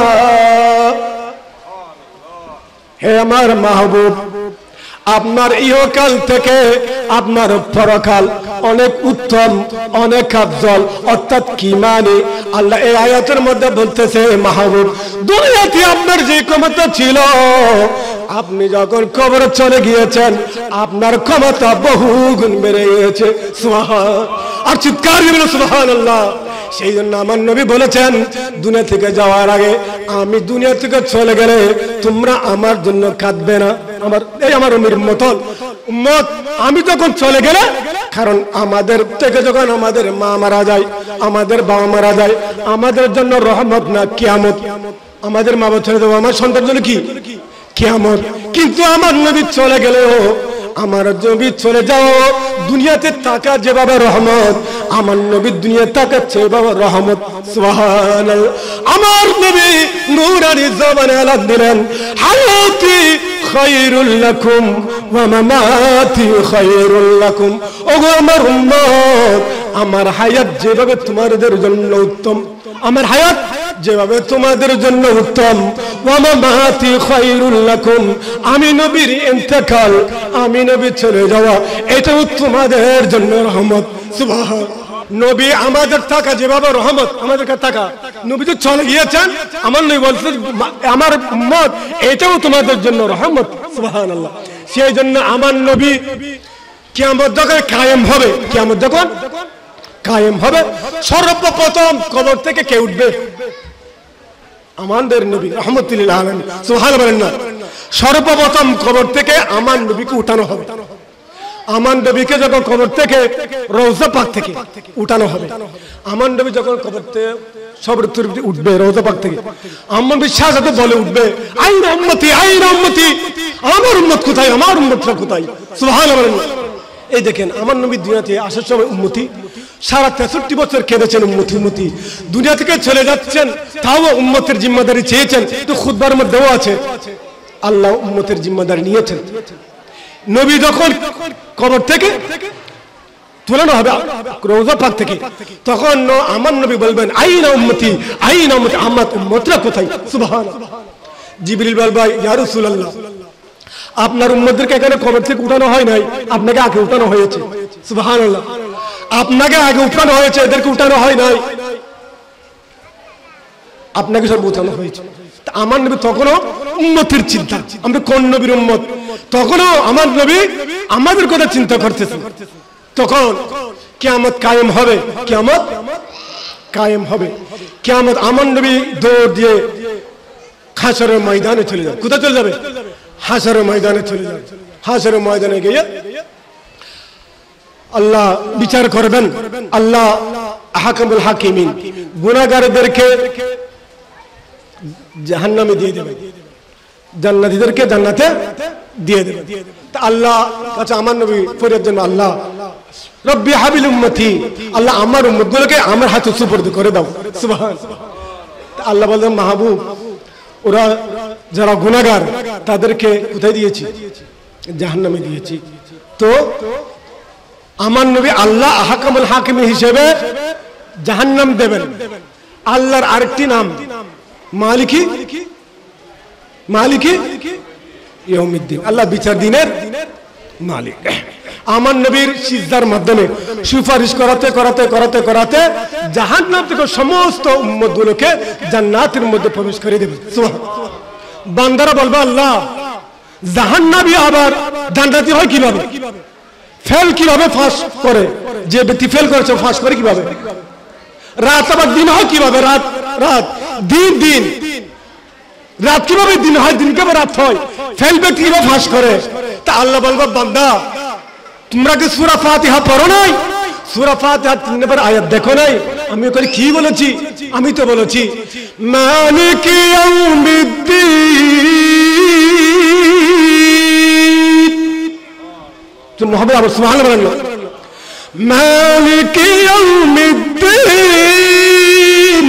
হে আমার মাহবুব, আপনার ইহকাল থেকে আপনার পরকাল অনেক উত্তম, অনেক আফজল। অর্থাৎ কি মানে, আল্লাহ এই আয়াতের মধ্যে বলতেছে, মাহবুব দুনিয়াতে আপনার যে ক্ষমতা ছিল, আপনি যখন কবরে চলে গিয়েছেন আপনার ক্ষমতা বহু গুণ বেড়ে গিয়েছে। সুবহান, আর চিৎকার দিবেন সুবহানাল্লাহ। সেই জন্য আমার নবী বলেছেন, দুনিয়া থেকে যাওয়ার আগে, আমি দুনিয়া থেকে চলে গেলে তোমরা আমার জন্য কাঁদবে না। আমার উম্মত আমি যখন চলে গেলে, কারণ আমাদের থেকে যখন আমাদের মা মারা যায়, আমাদের বাবা মারা যায়, আমাদের জন্য রহমত না কিয়ামত। আমাদের মা বাবা ছেড়ে দেবো, আমার সন্তান জন্য কি কিয়ামত। কিন্তু আমার নবী চলে গেলেও, আমার নবী চলে যাও, দুনিয়াতে থাকা যেভাবে রহমত, আমার নবী দুনিয়া তাকাচ্ছে বাবা রহমত। সুবহানাল্লাহ। আমার নবী নূরানি জবানে এলান দিলেন, হায়াতি খায়রুল লাকুম ওয়া মামাতি খায়রুল লাকুম। ওগো আমার উম্মত, আমার হায়াত যেভাবে তোমাদের জন্য উত্তম, আমার হায়াত যেভাবে তোমাদের জন্য উত্তম, ওয়া মামাতি খায়রুল লাকুম, আমি নবীর ইন্তেকাল, আমি নবী চলে যাওয়া, এটাও তোমাদের জন্য রহমত। সুবহান। নবী আমাদের থাকা যেভাবে রহমত, আমাদের থাকা, নবী তো চলে গিয়েছেন, আমার নবী বলছেন আমার উম্মত এটাও তোমাদের জন্য রহমত। সুবহানাল্লাহ। সেই জন্য আমার নবী কিয়ামত যখন কায়েম হবে, কিয়ামত যখন কায়েম হবে, সর্বপ্রথম কবর থেকে কে উঠবে? আমাদের নবী রাহমাতুল লিল আলামিন। সুবহানাল্লাহ বলেন না। সর্বপ্রথম কবর থেকে আমার নবীকে উঠানো হবে। আমার নবীকে যখন কবর থেকে রওজা পাক থেকে উঠানো হবে, আমার নবী যখন কবর থেকে সবর উঠবে রওজা পাক থেকে, আমার নবী সাথে বলে উঠবে, আইনা উম্মতি আইনা উম্মতি, আমার উম্মত কোথায়, আমার উম্মতরা কোথায়? সুবহানাল্লাহ বলেন না। এই দেখেন, আমার নবী দুনিয়াতে আসার সময় উম্মতি, সারা 63 বছর কেঁদেছেন উম্মতি উম্মতি। দুনিয়া থেকে চলে যাচ্ছেন, তাও উম্মতের জিম্মাদারি চেয়েছেন। তো খুতবার মধ্যেও আছে, আল্লাহ উম্মতের জিম্মাদারি নিয়েছেন। নবী যখন কবর থেকে তুলানো হবে রওজা পাক থেকে, তখন আমার নবী বলবেন, আইনা উম্মতি আইনা উম্মতি, আমার উম্মতরা কোথায়? সুবহানাল্লাহ। জিবরিল বলবে, ইয়া রাসূলুল্লাহ, আপনার উম্মতদেরকে এখানে কবর থেকে উঠানো হয় নাই, আপনাকে আগে উঠানো হয়েছে। সুবহানাল্লাহ। আপনাকে আগে উঠানো হয়েছে, এদেরকে উঠানো হয় নাই, আপনাকে সব উঠানো হয়েছে। আমার নবী তখনও উম্মতের চিন্তা, আমরা কোন নবীর উম্মত, তখনও আমার নবী আমাদের কথা চিন্তা করতেছে। তখন কিয়ামত কায়েম হবে, কিয়ামত কায়েম হবে। কিয়ামত আমার নবী দৌড় দিয়ে হাশরের ময়দানে চলে যাবে। কোথায় চলে যাবে? হাশরের ময়দানে চলে যাবে। হাশরের ময়দানে গিয়ে আল্লাহ বিচার করবেন। আল্লাহ আহকামুল হাকিমিন, গুনাহগারদেরকে জাহান্নামে দিয়ে দেবেন, জান্নাতীদেরকে জান্নাতে দিয়ে দেবেন। তা আল্লাহ কাছে আমার নবী ফরিয়াদ জানান, আল্লাহ রব্বি হাবিল উম্মতি, আল্লাহ আমার উম্মতগুলোকে আমার হাতে সুপর্দ করে দাও। সুবহান। আল্লাহ বললেন, মাহবুব ওরা যারা গুনাহগার তাদেরকে কোথায় দিয়েছি? জাহান্নামে দিয়েছি। তো আমার নবী আল্লাহ আহকামুল হাকিম হিসেবে জাহান্নাম দেবেন। আল্লাহর আরেকটি নাম মালিকি, মালিকি ইয়াউমিদ্দিন, আল্লাহ বিচার দিনের মালিক। আমার নবীর সিজদার মাধ্যমে সুপারিশ করাতে করাতে করাতে করাতে জাহান্নাম থেকে সমস্ত উম্মতগুলোকে জান্নাতের মধ্যে প্রবেশ করে দেবে। বান্দারা বলবে, আল্লাহ জাহান্নামী আবার জান্নাতি হয় কিভাবে? ফেল কিভাবে ফাঁস করে? যে ব্যক্তি ফেল করেছে ফাঁস করে কিভাবে? রাত আবার দিন হয় কিভাবে? রাত রাত, দিন দিন, রাত কিভাবে দিন হয়, দিন কিভাবে রাত হয়? ফেল ব্যক্তি কিভাবে ফাঁস করে? তা আল্লাহ বলবে, বান্দা তোমরা কি সূরা ফাতিহা পড়ো নাই? সূরা ফাতিহা 3 নম্বর আয়াত দেখো নাই? আমি ওখানে কি বলেছি? আমি তো বলেছি মালিকি ইয়াউমিদ্দিন, জন্য হবে। আবার সুবহানাল্লাহ বলেন না। মালিকি ইয়াউমিদ্দিন,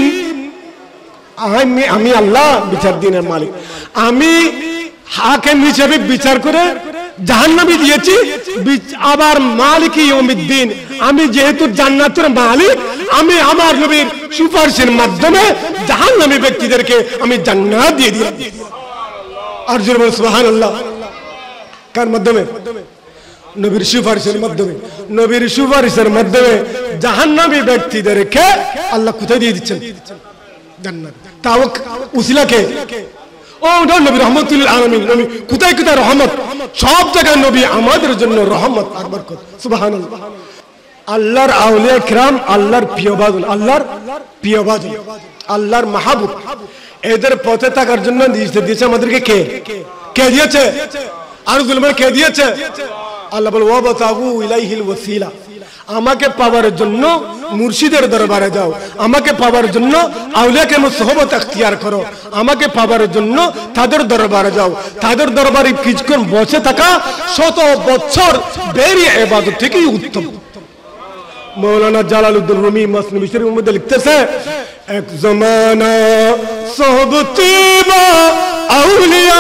আমি আল্লাহ বিচার দিনের মালিক, আমি হাকিম হিসেবে বিচার করে জাহান্নামে দিয়েছি। আবার মালিকি ইয়াউমিদ্দিন, আমি যেহেতু জান্নাতের মালিক, আমি আমার নবীর সুপারিশের মাধ্যমে জাহান্নামী ব্যক্তিদেরকে আমি জান্নাত দিয়ে দিলাম। আর জোরে বলেন সুবহানাল্লাহ। কার মাধ্যমে? নবীর সুপারিশের মাধ্যমে। নবীর সুপারিশের মাধ্যমে জাহান্নামী ব্যক্তিদেরকে আল্লাহ কোথায় দিয়ে দিচ্ছেন? জান্নাত। তাও উসিলাকে ও নবী রহমতুল আলামিন, নবী কোথায় কোথায় রহমত, সব জায়গায় নবী আমাদের জন্য রহমত আর বরকত। সুবহানাল্লাহ। আল্লাহর আউলিয়া কিরাম, আল্লাহর প্রিয় বাঁধন, আল্লাহর প্রিয় বাঁধন, আল্লাহর মাহবুব, এদের পথে থাকার জন্য দিয়েছে আমাদেরকে কে? কে দিয়েছে? আর জুলমান কে দিয়েছে? আল্লাহ বলে ওয়াবতাগু ইলাইহিল ওয়াসিলা, আমাকে পাওয়ার জন্য মুর্শিদের দরবারে যাও, আমাকে পাওয়ার জন্য আউলিয়া কেরামের সোহবত এখতিয়ার করো, আমাকে পাওয়ার জন্য তাদের দরবারে যাও। তাদের দরবারে কিছুক্ষণ বসে থাকা 100 বছর বেরিয়ে ইবাদত থেকেই উত্তম। মৌলানা জালালউদ্দিন রুমি মসনবী শরীফের মধ্যে লিখতেছে, এক জমানা সোহবতে বা আউলিয়া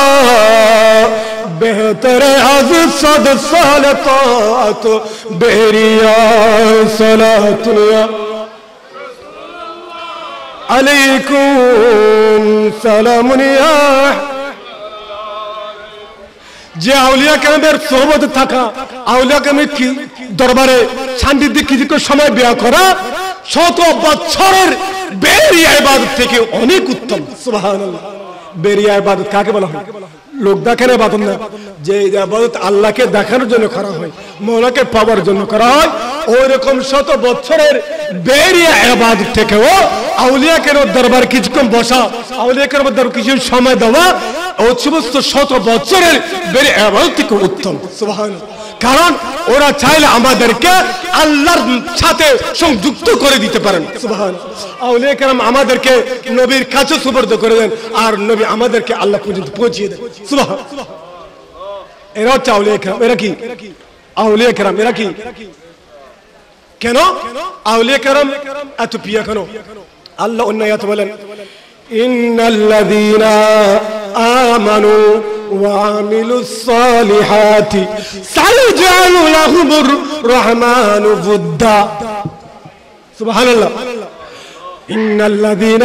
बेहतर आज 100 साल तात बेरिया सलातुनिया अलैकुम सलामुनिया। যে আউলিয়া কেরামের সোহবত থাকা, আউলিয়া কেরামের দরবারে সান্নিধ্যে কিছুক্ষণ সময় ব্যয় করা 100 বছরের বেরিয়া ইবাদত থেকে অনেক উত্তম। সুবহানাল্লাহ। বেরিয়া ইবাদত কাকে বলা হয়? লোক দেখানো ইবাদত না, যে ইবাদত আল্লাহকে দেখানোর জন্য করা হয়, মওলাকে পাওয়ার জন্য করা হয়, ওই রকম 100 বছরের বেরিয়া ইবাদত থেকেও আউলিয়া কেরামের দরবার কিছুক্ষণ বসা, আউলিয়া কেরামের দরবার কিছু সময় দেওয়া, ওই সমস্ত 100 বছরের বেরিয়া ইবাদত থেকে উত্তম। সুবহানাল্লাহ। কারণ ওরা চাইলে আমাদেরকে আল্লাহর সাথে সংযুক্ত করে দিতে পারেন। সুবহানাল্লাহ। আউলিয়া কেরাম আমাদেরকে নবীর কাছে সুপর্দ করে দেন, আর নবী আমাদেরকে আল্লাহ পর্যন্ত পৌঁছিয়ে দেন। সুবহানাল্লাহ। এরা হচ্ছে আউলিয়া কেরাম। এরা কি? আউলিয়া কেরাম। এরা কি? কেন আউলিয়া কেরাম এত প্রিয় কেন? আল্লাহ অন্য আয়াতে বলেন, ইন্নাল্লাযীনা আমানু وعملوا الصالحات سيجعل لهم الرحمن ودا. سبحان الله. إن الذين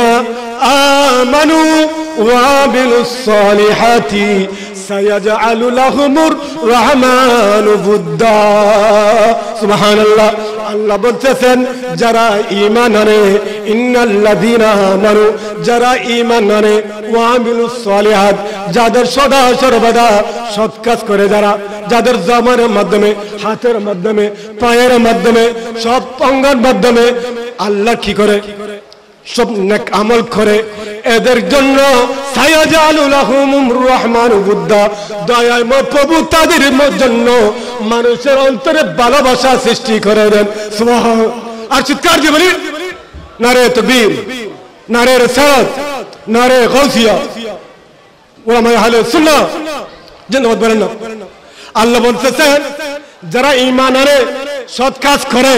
آمنوا وعملوا الصالحات سيجعل لهم الرحمن ودا. سبحان الله. আল্লাহ বলতেছেন যারা ঈমান আনে, ইন্নাল্লাযীনা আমানু, যারা ঈমান আনে, ওয়া আমিলুস সালিহাত, যাদের সদা সর্বদা সৎ কাজ করে, যাদের জবানের মাধ্যমে, হাতের মাধ্যমে, পায়ের মাধ্যমে, সব অঙ্গের মাধ্যমে আল্লাহ কি করে? সব নেক আমল করে, এদের জন্য সায়াজালু লাহুমুর রহমানু বুদ্দা, দয়াময় প্রভু তাদের জন্য মানুষের অন্তরে ভালোবাসা সৃষ্টি করে দেন। সুবহান। আর চিৎকার দিয়ে বলি নারে তাকবীর, নারে রিসালাত, নারে গাউসিয়া, উলামায়ে আহলে সুন্নাহ জিন্দাবাদ বলেন না। আল্লাহ বলতেছেন যারা ঈমান আনে, সৎ কাজ করে,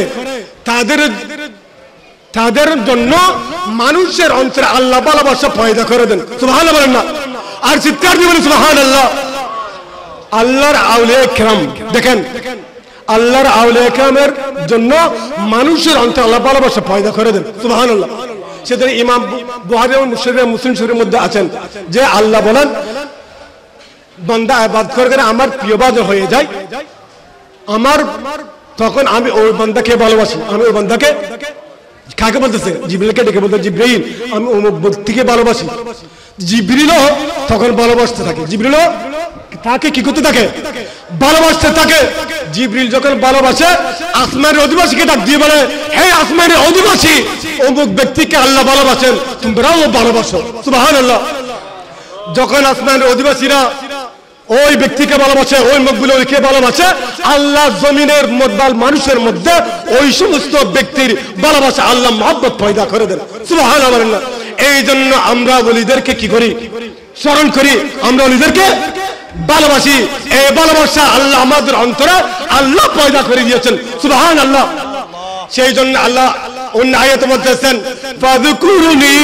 তাদের জন্য মানুষের অন্তরে আল্লাহ ভালোবাসা পয়দা করে দেন। সুবহানাল্লাহ বলেন না। আর চিৎকার দিয়ে বলেন সুবহানাল্লাহ। আল্লাহর আউলিয়া কিরাম দেখেন, আল্লাহর আউলিয়া কিরামের জন্য মানুষের অন্তরে আল্লাহ ভালোবাসা পয়দা করে দেন। সুবহানাল্লাহ। সেদিন ইমাম বুখারী এবং মুসলিম শরীফের মধ্যে আছেন যে আল্লাহ বলেন বান্দা ইবাদত করে আমার প্রিয় বান্দা হয়ে যায়, আমার তখন আমি ওই বান্দাকে ভালোবাসি। আমি ওই বান্দাকে, কাকে বলতেছে? জিবরিলকে ডেকে বলতে, জিবরাইল আমি অমুক ব্যক্তিকে ভালোবাসি। জিবরিলও তখন ভালোবাসতে থাকে। জিবরিলও তাকে কি করতে থাকে? ভালোবাসতে থাকে। জিবরিল যখন ভালোবাসে, আসমানের অধিবাসীকে ডাক দিয়ে বলে, হে আসমানের অধিবাসী, অমুক ব্যক্তিকে আল্লাহ ভালোবাসেন, তোমরাও ভালোবাসো। সুবহানাল্লাহ। যখন আসমানের অধিবাসীরা ওই ব্যক্তিকে ভালোবাসে, ওই মকবুলকে ভালোবাসে, আল্লাহ জমিনের মধ্যে মানুষের মধ্যে ওই সমস্ত ব্যক্তির ভালোবাসা আল্লাহ মহব্বত পয়দা করে দেন। সুবহানাল্লাহ। এই জন্য আমরা ওলিদেরকে কি করি? স্মরণ করি। আমরা ওলিদেরকে ভালোবাসি, এই ভালোবাসা আল্লাহ আমাদের অন্তরে আল্লাহ পয়দা করে দিয়েছেন। সুবহানাল্লাহ। সেই জন্য আল্লাহ অন্য আয়াতে বলতেছেন ফাযকুরুনি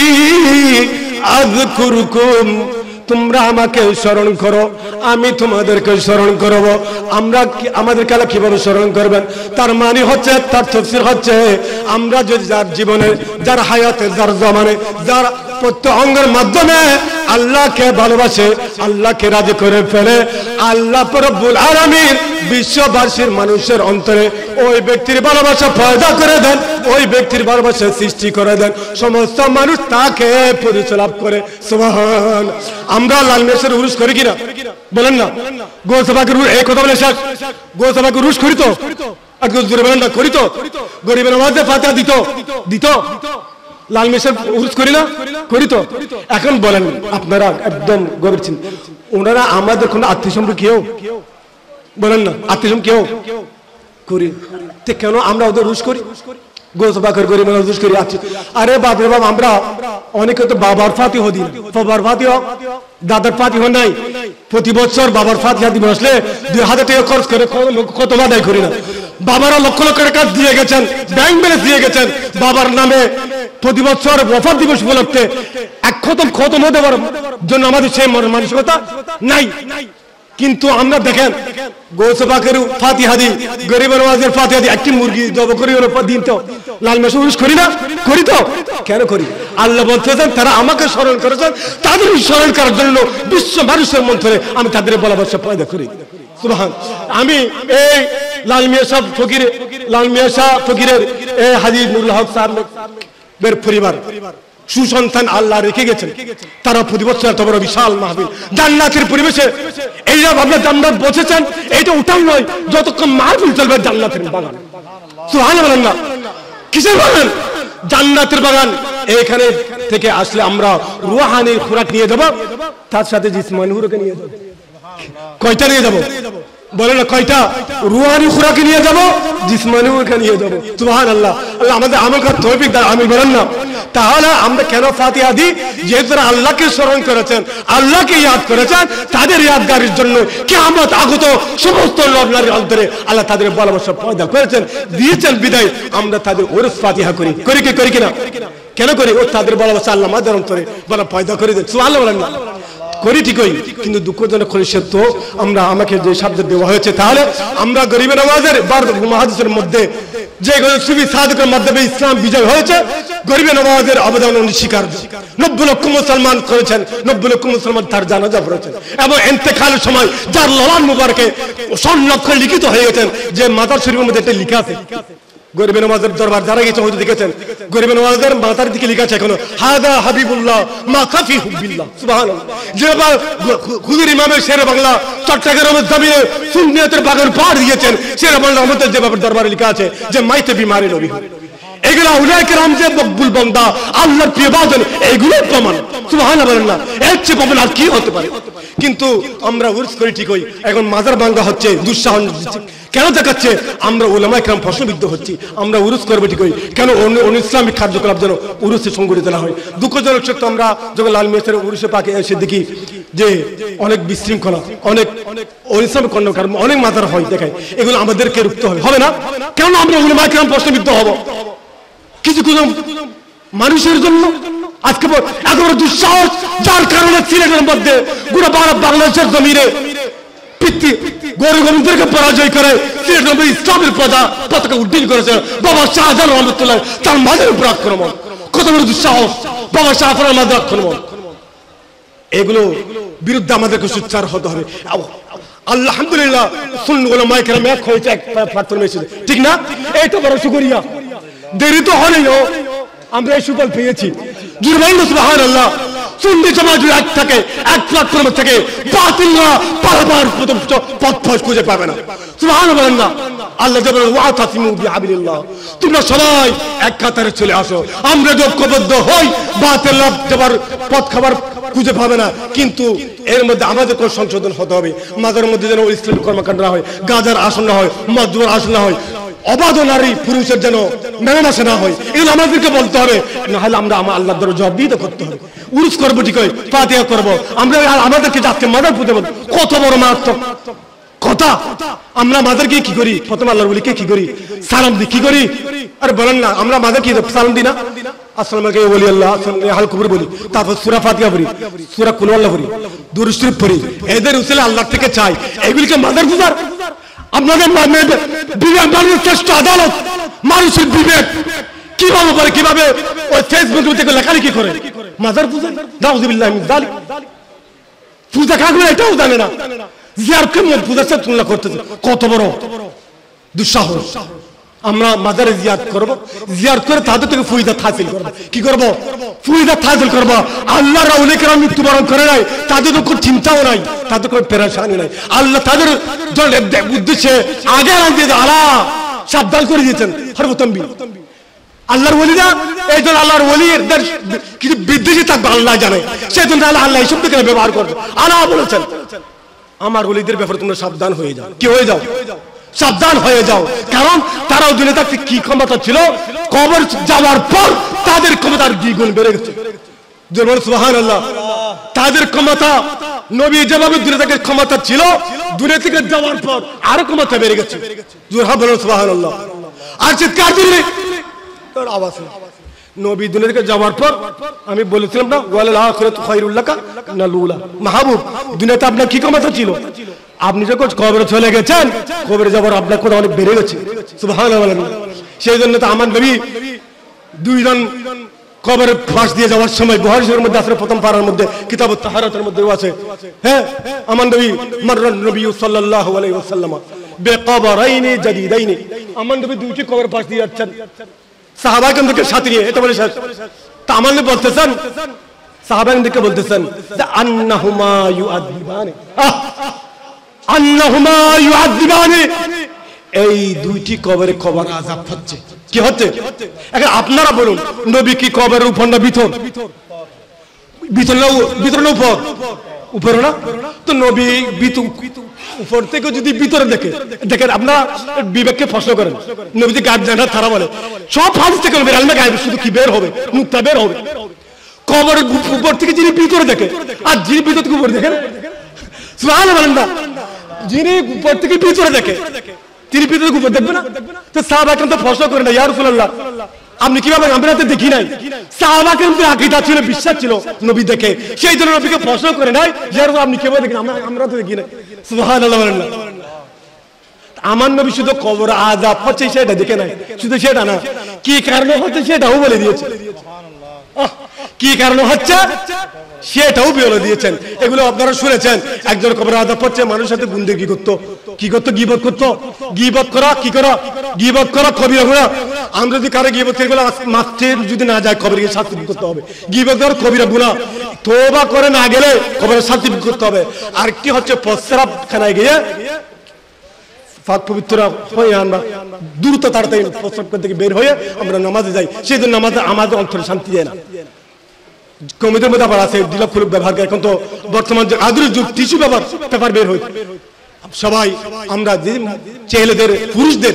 আযকুরুকুম, তোমরা আমাকে স্মরণ করো আমি তোমাদেরকে স্মরণ করব। আমরা আমাদের কালা কিভাবে স্মরণ করবেন? তার মানে হচ্ছে, তার তাফসীর হচ্ছে, আমরা যদি যার জীবনে, যার হায়াতে, যার জমানে, যার প্রত্যেক অঙ্গের মাধ্যমে আল্লাহকে ভালোবাসে, আল্লাহকে রাজি করে ফেলে, আল্লাহ রব্বুল আলামিন বিশ্ববাসীর মানুষের অন্তরে ওই ব্যক্তির ভালোবাসা পয়দা করে দেন, ওই ব্যক্তির ভালোবাসা সৃষ্টি করে দেন, সমস্ত মানুষ তাকে পরিচালনা করে। সুবহান। আমরা লাল মেসের উরুস করি কিনা বলেন না? গোসবাকে এই কথা বলে শেষ, গোসবাকে উরুস করি তো, আর জোরে বলেন না, করি তো? গরিবের নামাজে ফাতিহা দিত দিত, লাল মেসের উরুস করি না, করি তো? এখন বলেন আপনারা একদম গভীর চিন্তা, ওনারা আমাদের কোনো আত্মীয় সম্পর্ক কেউ বলেন না, আত্মীয় কেউ করি, কেন আমরা ওদের রুশ করি? গোসবাকের গরিব রুশ করি। আচ্ছা, আরে বাপ রে বাপ, আমরা অনেকে তো বাবার ফাতিহা দিই, বাবার ফাতিহা, দাদার ফাতিহা নাই। প্রতি বছর বাবার ফাতিহা দিবস আসলে 2000 টাকা খরচ করে কত আদায় করি না। বাবারা লক্ষ লক্ষ টাকা দিয়ে গেছেন, ব্যাংক ব্যালেন্স দিয়ে গেছেন বাবার নামে। প্রতি বছর ওয়াফাত দিবস উপলক্ষে এক খতম হতে পারার জন্য আমাদের সেই মানসিকতা নাই। কিন্তু আমরা দেখেন গোসবাকের ফাতিহা দিই, গরিবের নামাজের ফাতিহা দিই, একটি মুরগি জব করি দিন তো লাল মাসে উরুস করি না, করি তো? কেন করি? আল্লাহ বলতেছেন তারা আমাকে স্মরণ করেছেন, তাদের স্মরণ করার জন্য বিশ্ব মানুষের মধ্যে আমি তাদের ভালোবাসা পয়দা করি। সুবহান। আমি এই লাল মিয়া সাহেব ফকির, লাল মিয়া শাহ ফকিরের এই হাজী নুরুল হক সাহেবের পরিবার সুসন্তান আল্লাহ রেখে গেছেন, তারা প্রতি বছর এত বড় বিশাল মাহফিল জান্নাতের পরিবেশে এইসব আপনার জান্নাত বসেছেন, এইটা উঠান নয়, যতক্ষণ মাহফিল চলবে জান্নাতের বাগান। সুবহানাল্লাহ না? কিসের বাগান? জান্নাতের বাগান। এখানে থেকে আসলে আমরা রুহানি খোরাক নিয়ে যাব, তার সাথে জিসমানি খোরাক নিয়ে যাব। কয়টা নিয়ে যাব বলে না? কয়টা? রুহানি খোরাক নিয়ে যাব, জিসমানি খোরাক নিয়ে যাব। সুবহানাল্লাহ। আল্লাহ আমাদের আমল করার তৌফিক দান, আমি বলেন না? তাহলে আমরা কেন ফাতিহা দিই? যেহেতু তারা আল্লাহকে স্মরণ করেছেন, আল্লাহকে ইয়াদ করেছেন, তাদের ইয়াদগারির জন্য কিয়ামত আগত সমস্ত নর নারীর অন্তরে আল্লাহ তাদের ভালোবাসা পয়দা করেছেন, দিয়েছেন, বিদায় আমরা তাদের ওরস ফাতিহা করি, করি কি করি কিনা? কেন করি? ও তাদের ভালোবাসা আল্লাহ আমাদের অন্তরে বলা পয়দা করে দেন। সুবহানাল্লাহ বলেন না? করি ঠিকই, কিন্তু দুঃখজনক হলে সত্য, আমরা আমাকে যে শব্দ দেওয়া হয়েছে, তাহলে আমরা গরিবের নামাজের মহাদিসের মধ্যে যে সুফি সাধকের মাধ্যমে ইসলাম বিজয় হয়েছে, গরিবের নামাজের অবদান অস্বীকার। 90 লক্ষ মুসলমান করেছেন, 90 লক্ষ মুসলমান তার জানাজা পড়েছেন, এবং ইন্তেকালের সময় যার ললান মুবারকে স্বর্ণাক্ষরে লিখিত হয়ে গেছেন, যে মাজার শরীফের মধ্যে একটা লেখা আছে, গরিবের নামাজের দরবার যারা গেছে হয়তো দেখেছেন, গরিবের নামাজের মাথার দিকে লেখা আছে এখনো, হাদা হাবিবুল্লাহ মা কাফি হুবিল্লাহ। সুবহানাল্লাহ। যে হুজুর ইমামের শেরে বাংলা চট্টগ্রামের জমিনে সুন্নিয়তের বাগান পাড় দিয়েছেন, শেরে বাংলা আমাদের যে বাবার দরবারে লেখা আছে যে মাইতে বিমারে নবী, এগুলা উলায়ে কেরাম যে মকবুল বান্দা, আল্লাহর প্রিয় বান্দা, এগুলোই প্রমাণ। সুবহানাল্লাহ বলেন না? এর চেয়ে প্রমাণ আর কি হতে পারে? কিন্তু আমরা উরস করি ঠিকই, এখন মাজার ভাঙ্গা হচ্ছে, দুঃসাহস দিচ্ছে, কেন দেখাচ্ছে? আমরা উলামায়ে কেরাম প্রশ্নবিদ্ধ হচ্ছি, আমরা উরুস করবো ঠিকই, কেন অন্য ইসলামিক কার্যকলাপ যেন উরুসে সংগঠিত না হয়? দুঃখজনক সত্য, আমরা যখন লাল মেসের উরুসে পাকে এসে দেখি যে অনেক বিশৃঙ্খলা, অনেক ইসলামিক কর্মকাণ্ড, অনেক মাজার হয়, দেখায়, এগুলো আমাদেরকে রুখতে হবে, হবে না? কেন আমরা উলামায়ে কেরাম প্রশ্নবিদ্ধ হব কিছু মানুষের জন্য? আজকে একেবারে দুঃসাহস, যার কারণে সিলেটের মধ্যে গোটা বাংলাদেশের জমিনে গৌরগোবিন্দকে পরাজয় করে সিলেটের ইসলামের পতাকা উড্ডীন করেছে বাবা শাহজাহান রহমতুল্লাহ, তার মাঝের উপর আক্রমণ। কত বড় দুঃসাহস! বাবা শাহজাহানের মাঝে আক্রমণ। এগুলো বিরুদ্ধে আমাদেরকে সোচ্চার হতে হবে। আলহামদুলিল্লাহ, সুন্নি উলামায়ে কেরাম এক হয়েছে, এক প্ল্যাটফর্মে এসেছে, ঠিক না? এইটা বড় শুকরিয়া। দেরি তো হলেও আমরা এই সুফল পেয়েছি। সুবহানাল্লাহ। সুন্নি জামাত এক থেকে, এক প্ল্যাটফর্ম থেকে বাতিলরা বারবার পথ খুঁজে পাবে না। সুবহানাল্লাহ বলেন না? আল্লাহ যে বলেন ওয়াতাসিমু বিহাবিলিল্লাহ, তোমরা সবাই এক কাতারে চলে আসো, আমরা ঐক্যবদ্ধ হই, বাতিল যাবার পথ খাবার খুঁজে পাবে না। কিন্তু এর মধ্যে আমাদের কোন সংশোধন হতে হবে। মাজারের মধ্যে যেন ইসলামিক কর্মকাণ্ড না হয়, গাজার আসন না হয়, মজদুর আসন না হয়, অবাধ নারী পুরুষের যেন মেলামেশা না হয়, এগুলো আমাদেরকে বলতে হবে, না হলে আমরা আমার আল্লাহর দ্বারা জবাব দিতে করতে হবে। উরুস করবো ঠিক হয়, ফাতিহা করবো আমরা, আমাদেরকে যাচ্ছে মাদার পুজো বলবো, কত বড় মারাত্মক কথা। আমরা মাদার কি করি? প্রথম আল্লাহর বলি কি করি? সালাম দিই। কি করি? আরে বলেন না, আমরা মাদার কি সালাম দিই না? আসসালামু আলাইকুম ওলি আল্লাহ, হাল কবর বলি, তারপর সূরা ফাতিহা পড়ি, সূরা কুল আল্লাহ পড়ি, দুরূদ শরীফ পড়ি, এদের উসিলা আল্লাহ থেকে চাই। এগুলিকে মাদার পূজার? আপনাদের বিবেক শ্রেষ্ঠ আদালত, মানুষের বিবেক কিভাবে করে, কিভাবে ওই ফেসবুক থেকে লেখালেখি করে মাদার পূজা? নাউযুবিল্লাহি মিন যালিক। পূজা কাকে বলে এটাও জানে না, জিয়ারতকে পূজার সাথে তুলনা করতেছে, কত বড় দুঃসাহস। আমরা মাজারে জিয়ারত করব, জিয়ারত করে তাদের থেকে ফুয়দাত হাসিল করব। কি করব? ফুয়দাত হাসিল করব। আল্লাহর আউলিয়া কেরাম মৃত্যুবরণ করে নাই, তাদের তো কোনো চিন্তাও নাই, তাদের কোনো পেরেশানি নাই। আল্লাহ তাদের উদ্দেশ্যে আগে আল্লাহ সাবধান করে দিয়েছেন, হরবতম্বি আল্লাহর ওলিরা। এই জন্য আল্লাহর ওলিদের কিছু বিদ্বেষী থাকবে আল্লাহ জানে, সেই জন্য আল্লাহ এই শব্দকে ব্যবহার করবে। আল্লাহ বলেছেন আমার ওলিদের ব্যাপারে তোমরা সাবধান হয়ে যাও। কি হয়ে যাও? সাবধান হয়ে যাও। কারণ তারাও দুনিয়া থাকতে কি ক্ষমতা ছিল, কবর যাওয়ার পর তাদের ক্ষমতার দ্বিগুণ বেড়ে গেছে। যেমন সুবহানাল্লাহ, তাদের ক্ষমতা নবী যেভাবে দুনিয়া থেকে ক্ষমতা ছিল, দুনিয়া থেকে যাওয়ার পর আরো ক্ষমতা বেড়ে গেছে। জোরে বলুন সুবহানাল্লাহ। আর চিৎকার দিলে তোর আওয়াজ নবী দুনিয়া থেকে যাওয়ার পর আমি বলেছিলাম না, ওয়ালাল আখিরাতু খায়রুল লাকা মিনাল উলা। মাহবুব, দুনিয়াতে আপনার কি ক্ষমতা ছিল? আপনি যখন কবরে চলে গেছেন, কবরে যাওয়ার আপনার কথা অনেক বেড়ে গেছে। সুবহানাল্লাহ। সেই জন্য তো আমার নবী দুইজন কবরের পাশ দিয়ে যাওয়ার সময় বুখারী শরীফের মধ্যে আছে, প্রথম পারার মধ্যে কিতাবুত তাহারাতের মধ্যেও আছে। হ্যাঁ, আমার নবী মাররান নবী সাল্লাল্লাহু আলাইহি ওয়াসাল্লাম বিকবরাইনি জাদীদাইনি, আমার নবী দুইটি কবরের পাশ দিয়ে যাচ্ছেন সাহাবাগণকে সাথে নিয়ে। এটা বলে শেষ। তা আমার নবী বলতেছেন, সাহাবাগণকে বলতেছেন যে আন্নাহুমা ইউআযিবানি, আন্নাহুমা ইউআযিবানি, এই দুইটি কবরে কবর আযাব হচ্ছে। কি হচ্ছে? এখন আপনারা বলুন, নবী কি কবরের উপর না ভিতর? ভিতর না, ভিতর না উপর? উপর না। তো নবী উপর থেকে যদি ভিতরে দেখে, দেখেন আপনারা বিবেককে প্রশ্ন করেন, নবী যে গায়েব জানে না, তারা বলে সব হাদিস থেকে নবীর আলমে গায়েব, শুধু কি বের হবে? মুক্তা বের হবে। কবরের উপর থেকে যিনি ভিতরে দেখে, আর যিনি ভিতর থেকে উপরে দেখেন, সুবহানাল্লাহ বলেন না, যিনি উপর থেকে ভিতরে দেখে তিনি ভিতরে উপর দেখবে না? তো সাহাবাগণ তো প্রশ্ন করে না, ইয়া রাসূলুল্লাহ আপনি কিভাবে? আমরা তো দেখি নাই। সাহাবাগণের আকীদা ছিল, বিশ্বাস ছিল নবী দেখে, সেই জন্য নবীকে প্রশ্ন করে নাই যে আপনি কিভাবে দেখেন? আমরা তো দেখি নাই। সুবহানাল্লাহ বলেন না। আমার নবী শুধু কবর আযাব হচ্ছে সেটা দেখে নাই, শুধু সেটা না, কি কারণে হচ্ছে সেটাও বলে দিয়েছে। কি কারণে হচ্ছে সেটাও বলে দিয়েছেন। এগুলো আপনারা শুনেছেন। একজন কবর আযাব হচ্ছে, মানুষের সাথে গুন্ডে কি করতো? কি করতো? গীবত করতো। গীবত করা কি করা? গীবত করা কবিরা গুনাহ। আমরা যদি কারো গীবত করে মারতে যদি না যায়, কবরে গিয়ে শাস্তি করতে হবে। গীবত করা কবিরা গুনাহ, তওবা করে না গেলে কবরে শাস্তি করতে হবে। আর কি হচ্ছে? প্রস্রাবখানায় গিয়ে পাক পবিত্র হয়ে আমরা দ্রুত তাড়াতাড়ি প্রস্রাব থেকে বের হয়ে আমরা নামাজে যাই। সেই জন্য নামাজে আমাদের অন্তরে শান্তি দেয় না। কমিটির মধ্যে আবার আছে ডিলাপ ফুলুক ব্যবহার করে। এখন তো বর্তমান যে আধুনিক যুগ, টিস্যু পেপার বের হয়েছে। সবাই আমরা ছেলেদের পুরুষদের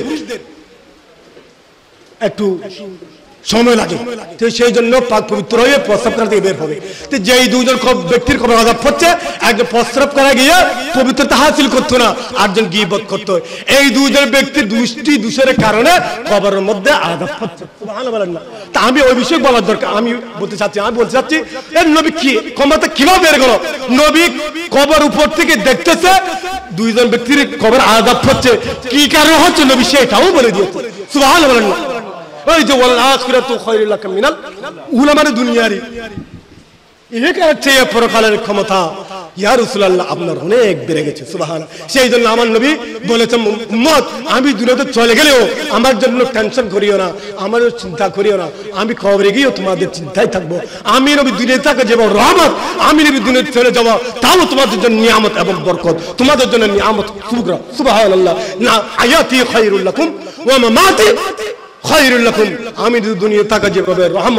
একটু সময় লাগে, তো সেই জন্য পাক পবিত্র হয়ে প্রস্রাব করা থেকে বের হবে। তো যেই দুজন ব্যক্তির কবর আযাব হচ্ছে, একজন প্রস্রাব করা গিয়ে পবিত্রতা হাসিল করতো না, আরেকজন গীবত করতো। এই দুজন ব্যক্তির দুষ্টি দোষের কারণে কবরের মধ্যে আযাব হচ্ছে। সুবহানাল্লাহ বলেন না। তা আমি ওই বিষয়ে বলার দরকার, আমি বলতে চাচ্ছি এর নবী কি ক্ষমতা কিভাবে বের করো? নবী কবর উপর থেকে দেখতেছে দুইজন ব্যক্তির কবর আযাব হচ্ছে, কি কারণে হচ্ছে নবী সেটাও বলে দিয়েছে। সুবহানাল্লাহ বলেন না। ওই যে ওয়াল আখিরাতু খায়রুল লাকা মিনাল উলা, মানে দুনিয়ারই এর চেয়ে পরকালের ক্ষমতা ইয়া রাসূলুল্লাহ আপনার অনেক বেড়ে গেছে। সুবহানাল্লাহ। সেই জন্য আমার নবী বলেছেন, উম্মত আমি দুনিয়াতে চলে গেলেও আমার জন্য টেনশন করিও না, আমারও চিন্তা করিও না, আমি কবরে গিয়েও তোমাদের চিন্তায় থাকবো। আমি নবী দুনিয়াতে থাকা যাব রহমত, আমি নবী দুনিয়াতে চলে যাব তাও তোমাদের জন্য নিয়ামত এবং বরকত, তোমাদের জন্য নিয়ামত সুবগ্রা। সুবহানাল্লাহ। না আয়াতি খায়রুল লাকুম ওয়া মামাতি খায়রুল লাকুম, আমি দুনিয়া থাকা যেভাবে রহমত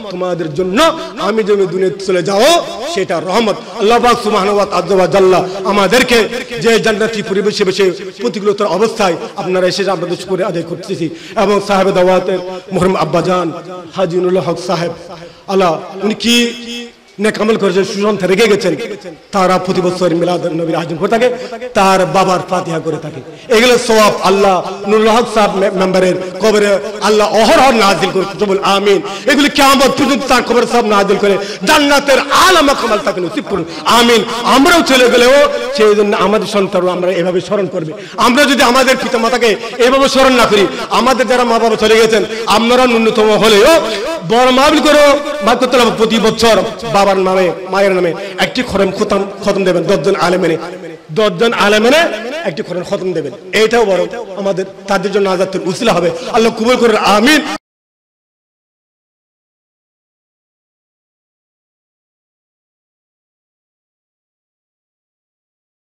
তোমাদের জন্য আমি যেন দুনিয়াতে চলে যাও সেটা রহমত। আল্লাহ পাক সুবহানাহু ওয়া তাআলা আমাদেরকে যে জান্নাতি পরিবেশে বসে প্রতিকূলতার অবস্থায় আপনারা এসে আপনাদের শুকর আদায় করতেছি এবং সাহেব দাওয়াতের মরহুম আব্বাজান হাজী নুরুল হক সাহেব আল্লাহ উনি কি নেক আমল করেছেন, সুসন্তান রেখে গেছেন, তারা প্রতি বছর মিলাদ নবীর আয়োজন করে থাকে, তার বাবার ফাতিহা করে থাকে। এগুলো সওয়াব আল্লাহ নুরুল হক সাহেব মেম্বারের কবরে আল্লাহ অহরহ নাজিল করে বল আমিন। এগুলি কিয়ামত পর্যন্ত তার কবরে সব নাজিল করে জান্নাতের আলা কামাল তাকে নসিব করুন আমিন। আমরাও চলে গেলেও সেই জন্য আমাদের সন্তানরা আমরা এভাবে স্মরণ করবে। আমরা যদি আমাদের পিতামাতাকে এভাবে স্মরণ না করি, আমাদের যারা মা বাবা চলে গেছেন আপনারা ন্যূনতম হলেও বড় মাহফিল করে প্রতি বছর বাবার নামে মায়ের নামে একটি খতম দেবেন, 10 জন আলেমেনে একটি খতম দেবেন। এটাও বড় আমাদের তাদের জন্য নাজাতের উসিলা হবে। আল্লাহ কবুল করুন আমিন।